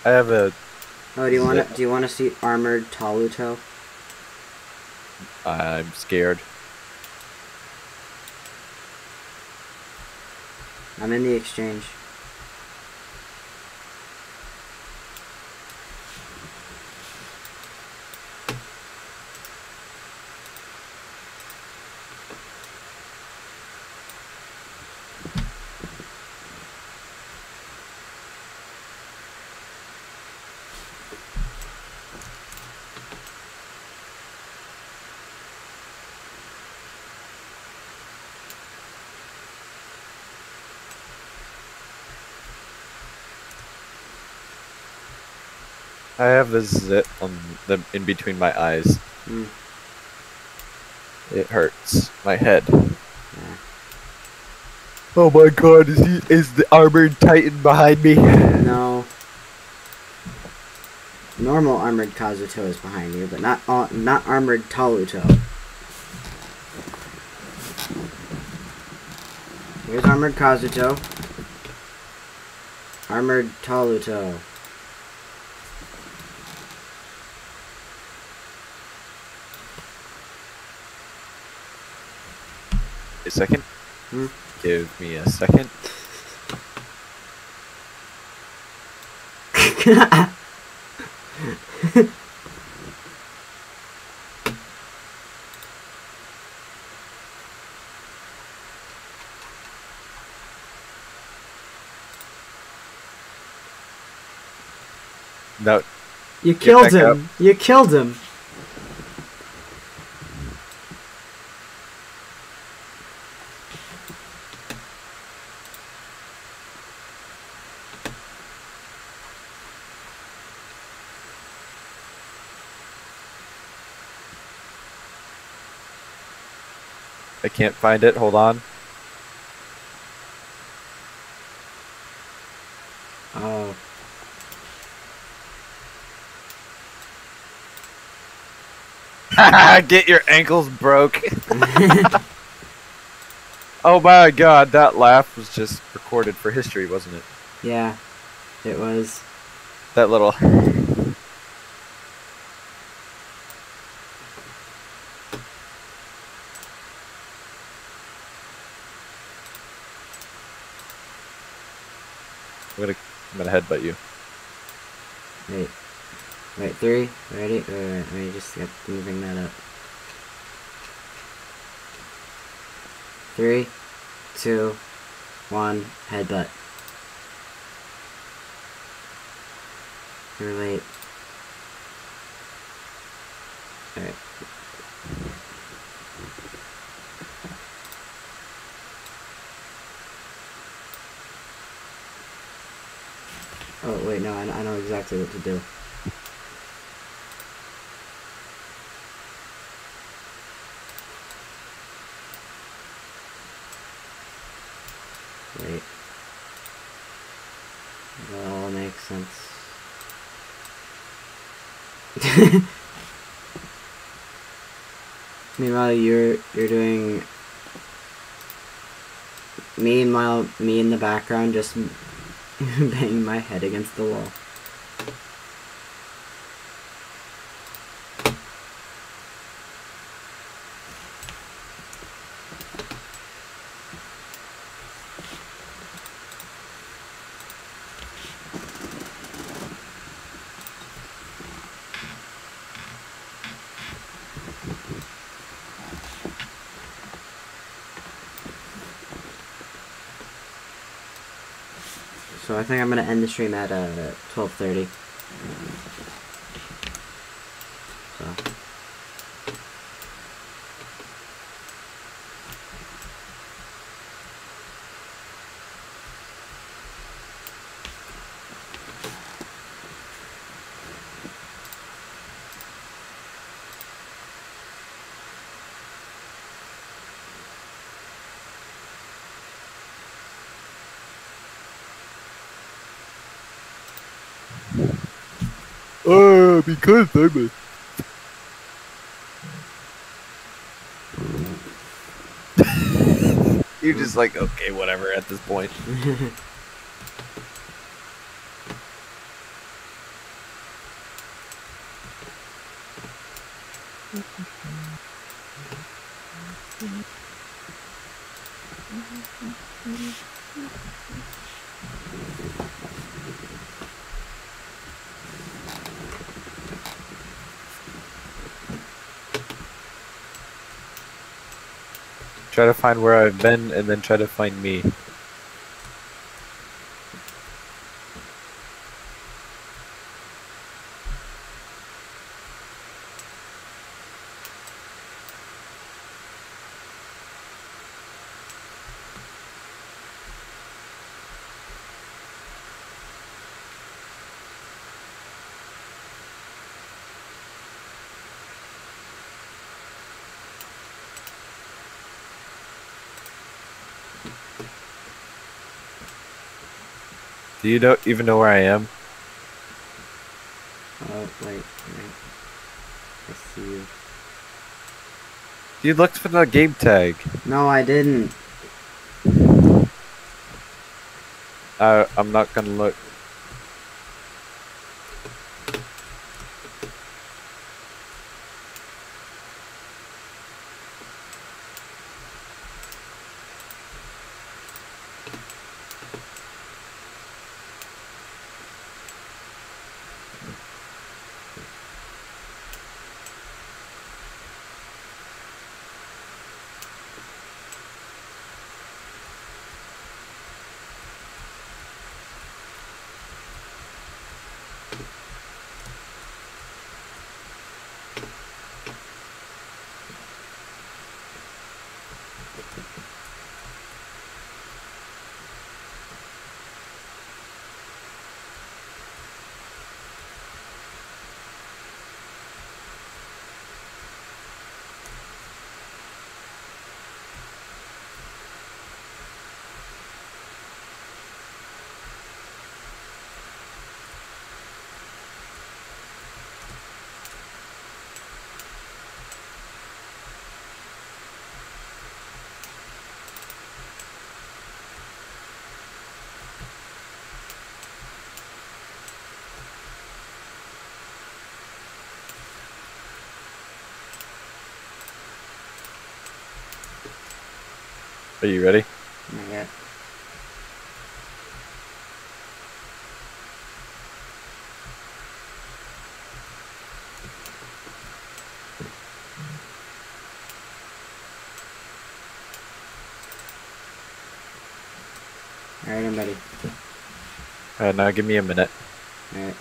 I have a. Oh, do you want Zip. to? Do you want to see armored Taluto? I'm scared. I'm in the exchange. I have the zit on the in between my eyes. Mm. It hurts my head. Yeah. Oh my god, is he is the armored titan behind me? No. Normal armored Kazuto is behind you, but not uh, not armored Taluto. Here's armored Kazuto. Armored Taluto. A second. Hmm? Give me a second. No, You Get killed back him. You killed him. I can't find it. Hold on. Oh. Get your ankles broke. Oh my god, that laugh was just recorded for history, wasn't it? Yeah, it was. That little. I'm gonna, I'm gonna headbutt you. Wait. Wait, three. Ready? Wait, wait, wait. Let me just get moving that up. Three, two, one, headbutt. You're late. Alright. Oh, wait, no, I, I know exactly what to do. Wait. That all makes sense. Meanwhile, you're you're doing. Meanwhile, me in the background just banging my head against the wall. So I think I'm gonna end the stream at uh, twelve thirty. So. Uh, because I'm a. You're just like, okay, whatever at this point. Try to find where I've been and then try to find me. Do you know, even know where I am? Oh, wait, wait. I see you. You looked for the game tag. No, I didn't. Uh, I'm not gonna look. Are you ready? Not yet. Alright, I'm ready. Alright, now give me a minute. Alright.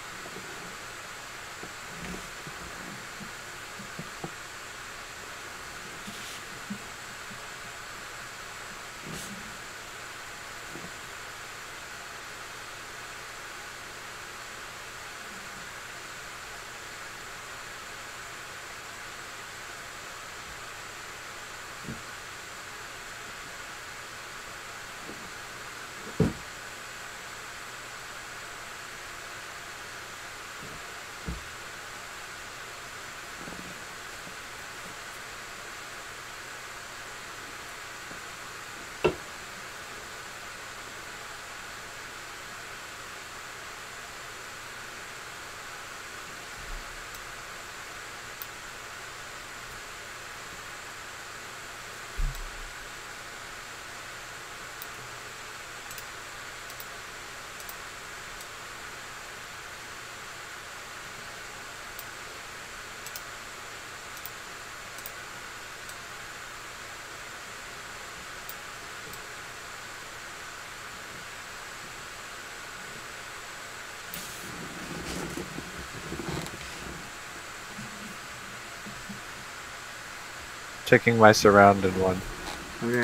Checking my surrounded one. Okay.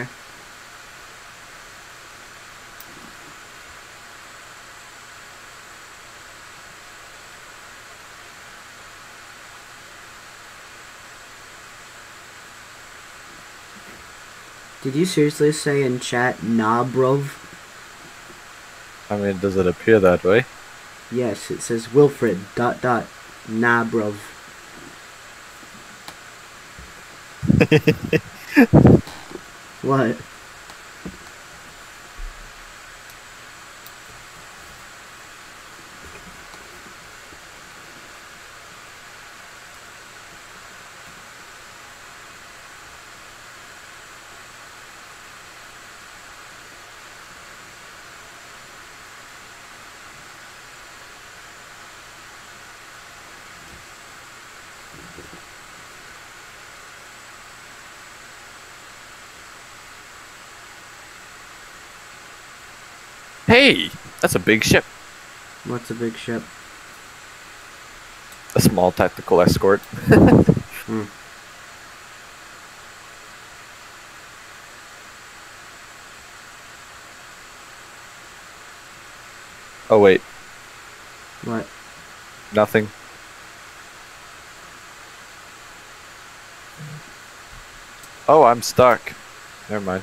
Did you seriously say in chat, nah, bruv? I mean, does it appear that way? Yes, it says Wilfred, dot, dot, nah, bruv. What? Hey, that's a big ship. What's a big ship? A small tactical escort. Hmm. Oh wait, What? nothing. Oh, I'm stuck. Never mind.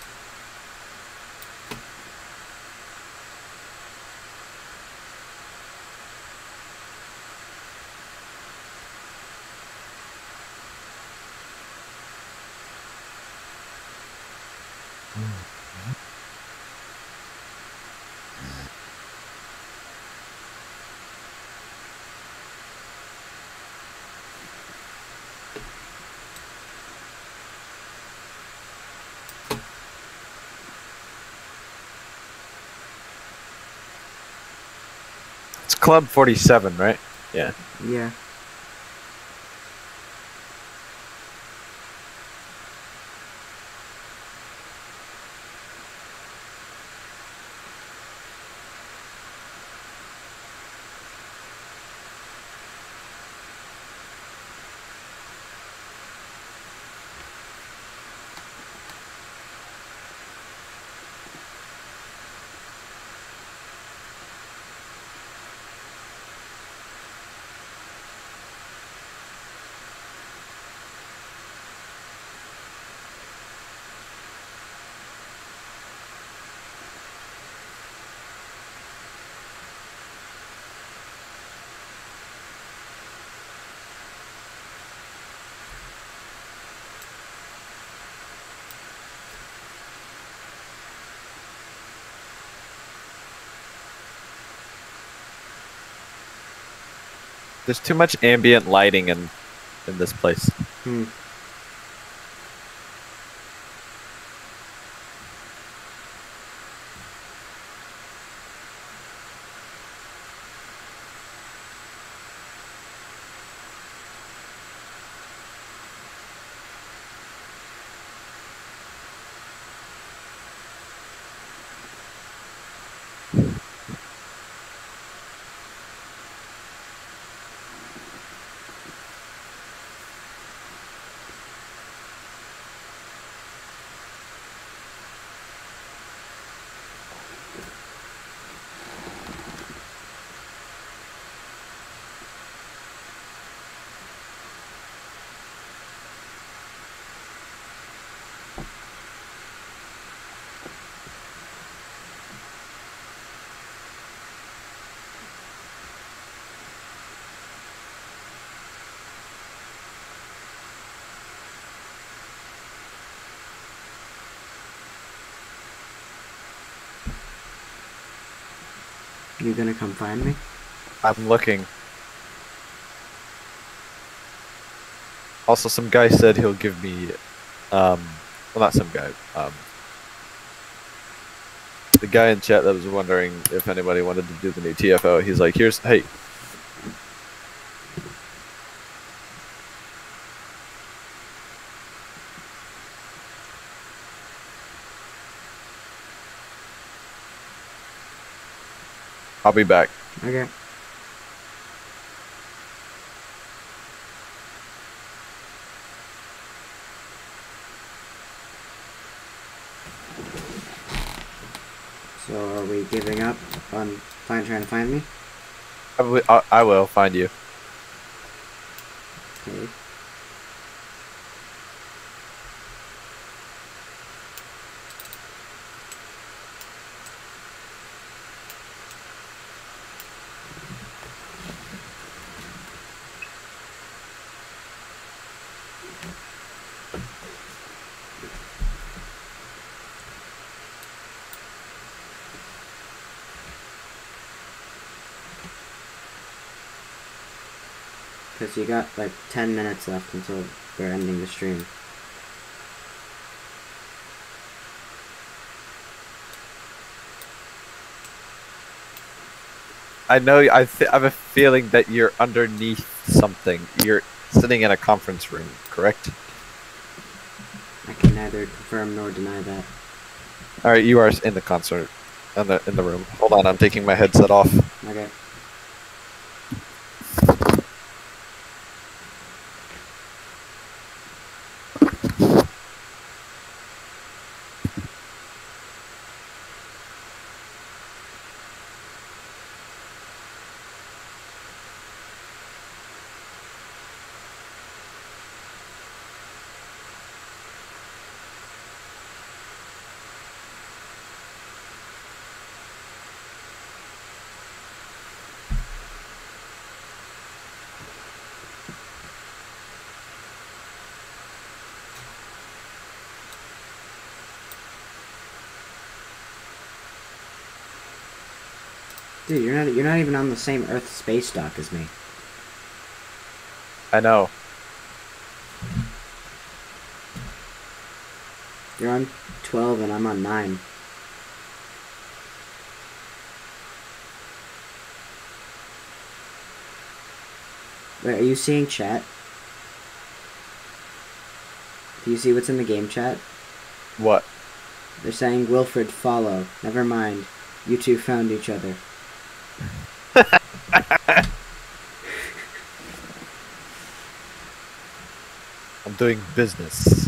It's Club forty-seven, right? Yeah. Yeah. There's too much ambient lighting in in this place. Hmm. You gonna come find me? I'm looking. Also, some guy said he'll give me, um, well, not some guy, um, the guy in chat that was wondering if anybody wanted to do the new T F O. He's like, here's, hey. I'll be back. Okay. So are we giving up on find, trying to find me? I, wi- I, I will find you. Okay. Because you got like ten minutes left until we're ending the stream. I know, I, th I have a feeling that you're underneath something. You're sitting in a conference room, correct? I can neither confirm nor deny that. Alright, you are in the concert in the in the room. Hold on, I'm taking my headset off. Okay. Dude, you're not you're not even on the same Earth space dock as me. I know. You're on twelve and I'm on nine. Wait, are you seeing chat? Do you see what's in the game chat? What? They're saying Wilfred follow. Never mind. You two found each other. I'm doing business.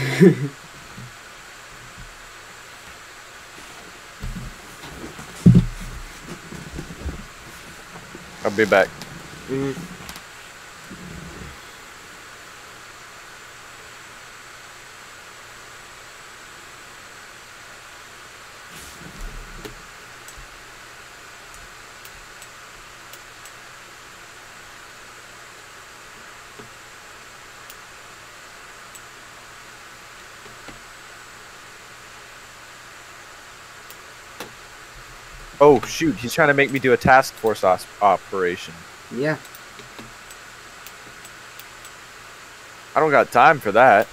I'll be back. Mm-hmm. Oh shoot, he's trying to make me do a task force os- operation. Yeah. I don't got time for that.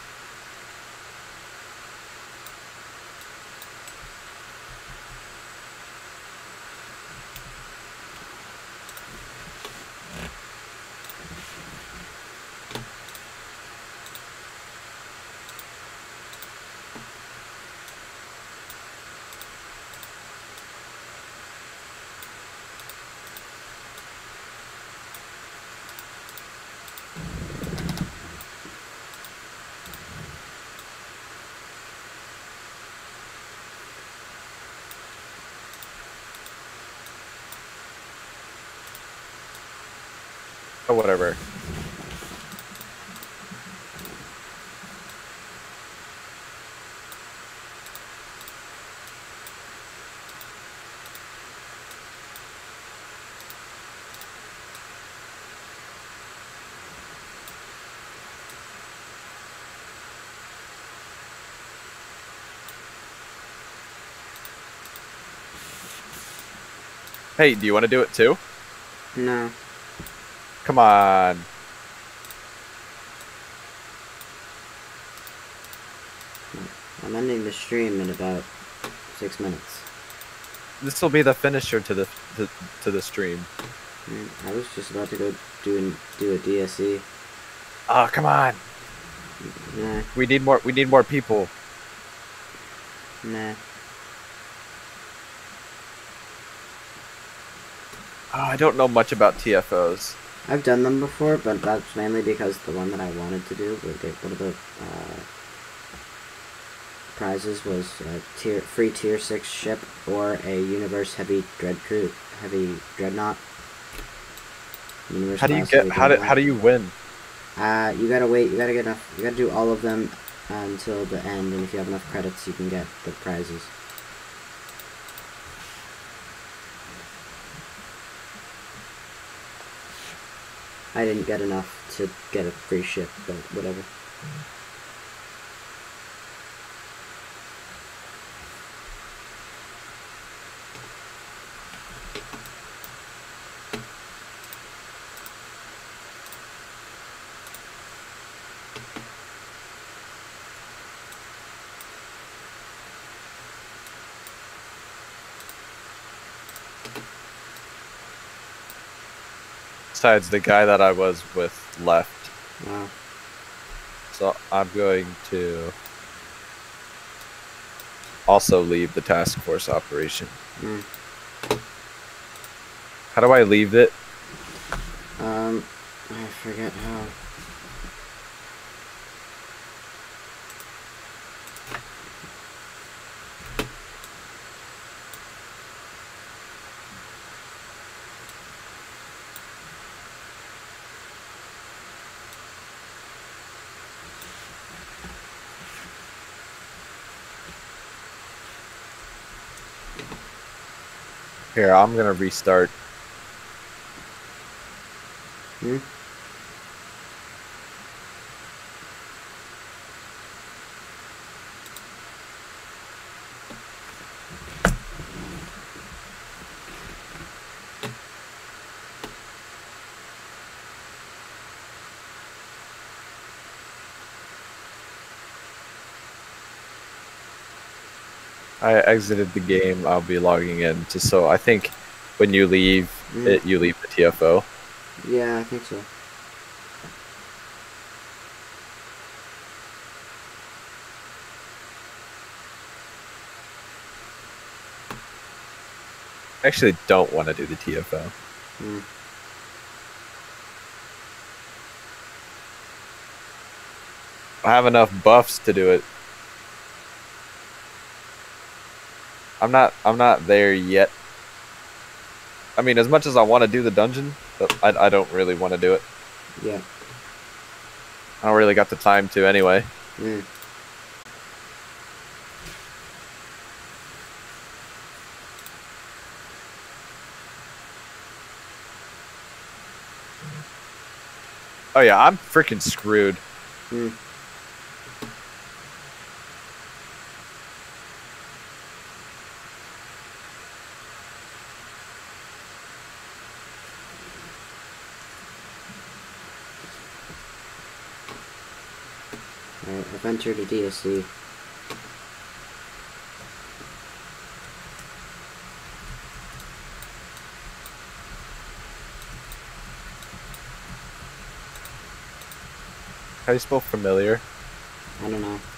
Or whatever. Hey, do you want to do it too? No. Come on. I'm ending the stream in about six minutes. This will be the finisher to the to, to the stream. I was just about to go do an, do a D S E. Oh, come on. Nah. We need more we need more people. Nah. Oh, I don't know much about T F Os. I've done them before, but that's mainly because the one that I wanted to do, like they, one of the uh, prizes was a tier free tier six ship or a universe heavy dread crew heavy dreadnought. Universe How do you class get heavy how do dreadnought. how do you win? Uh, you gotta wait. You gotta get enough. You gotta do all of them until the end, and if you have enough credits, you can get the prizes. I didn't get enough to get a free ship, but whatever. Besides, the guy that I was with left. Wow. So I'm going to also leave the task force operation. Mm. How do I leave it? Um, I forget how. Here, I'm gonna restart. Hmm? I exited the game. I'll be logging in. Just so I think when you leave Mm. it, you leave the T F O. Yeah, I think so. I actually don't want to do the T F O. Hmm. I have enough buffs to do it. I'm not. I'm not there yet. I mean, as much as I want to do the dungeon, but I, I don't really want to do it. Yeah. I don't really got the time to anyway. Hmm. Oh yeah, I'm freaking screwed. Hmm. Alright, I've entered a D S C. How do you spell familiar? I don't know.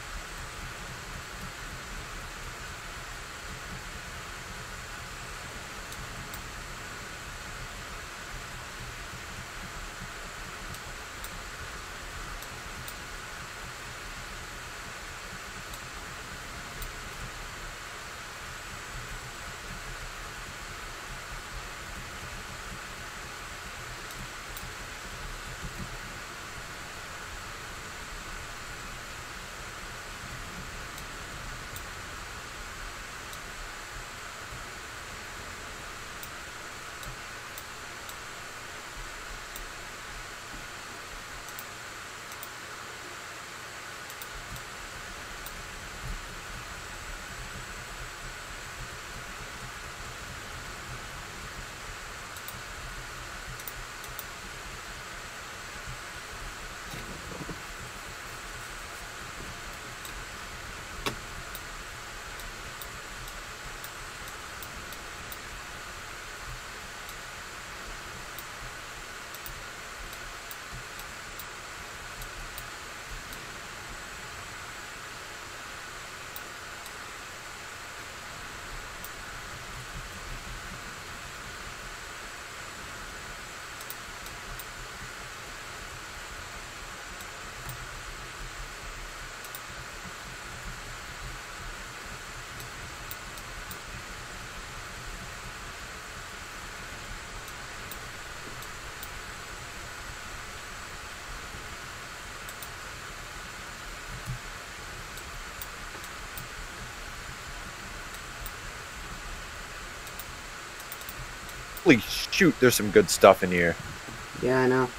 Holy shoot, there's some good stuff in here. Yeah, I know.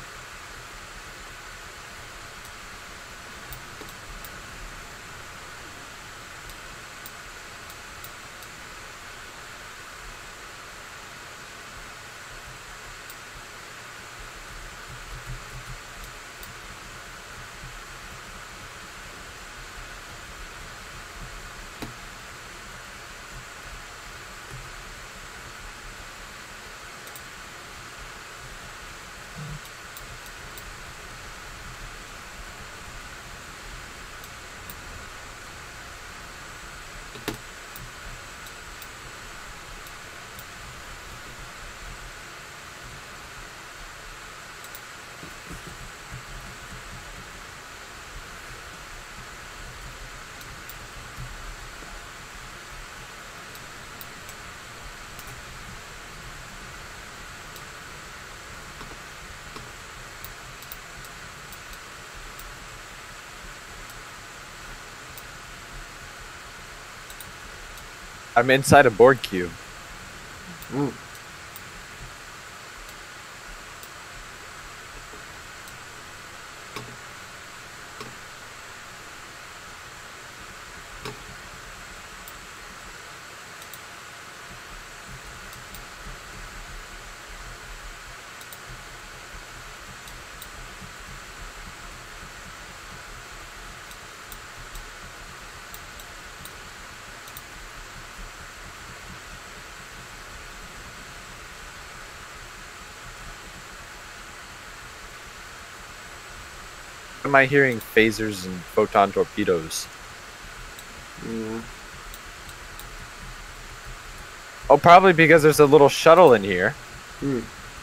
I'm inside a board queue. Oh. Am I hearing phasers and photon torpedoes? Yeah. Oh, probably because there's a little shuttle in here. Hmm.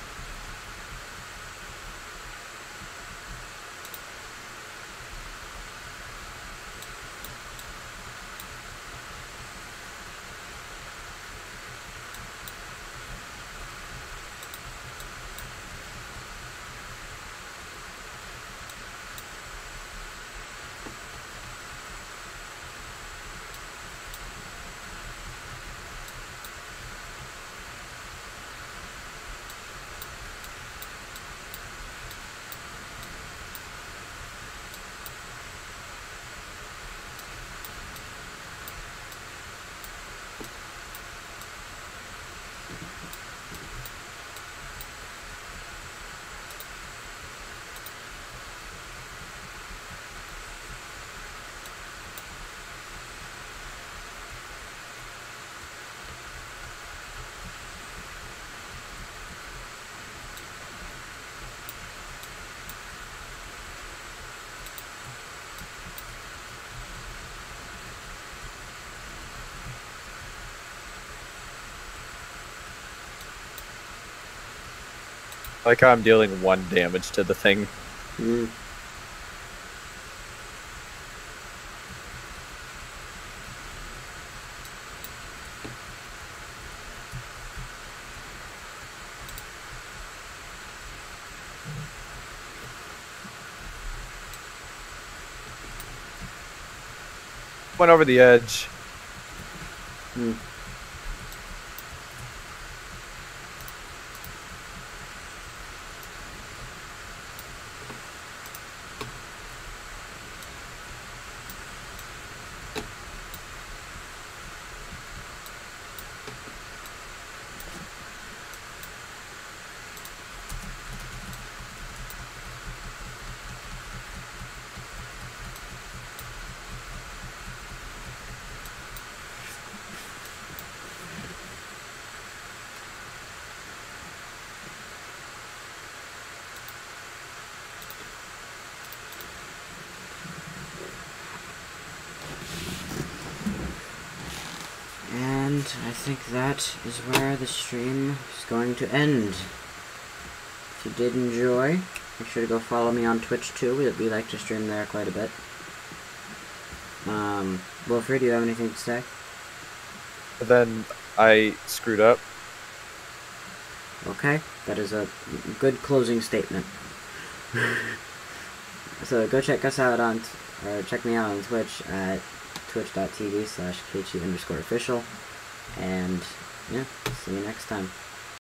I like how I'm dealing one damage to the thing. Hmm. Went over the edge. Hmm. And I think that is where the stream is going to end. If you did enjoy, make sure to go follow me on Twitch too. We, we like to stream there quite a bit. Um, Wilfred, do you have anything to say? Then I screwed up. Okay, that is a good closing statement. So go check us out on, or check me out on Twitch at twitch.tv slash kg underscore official. And yeah, see you next time.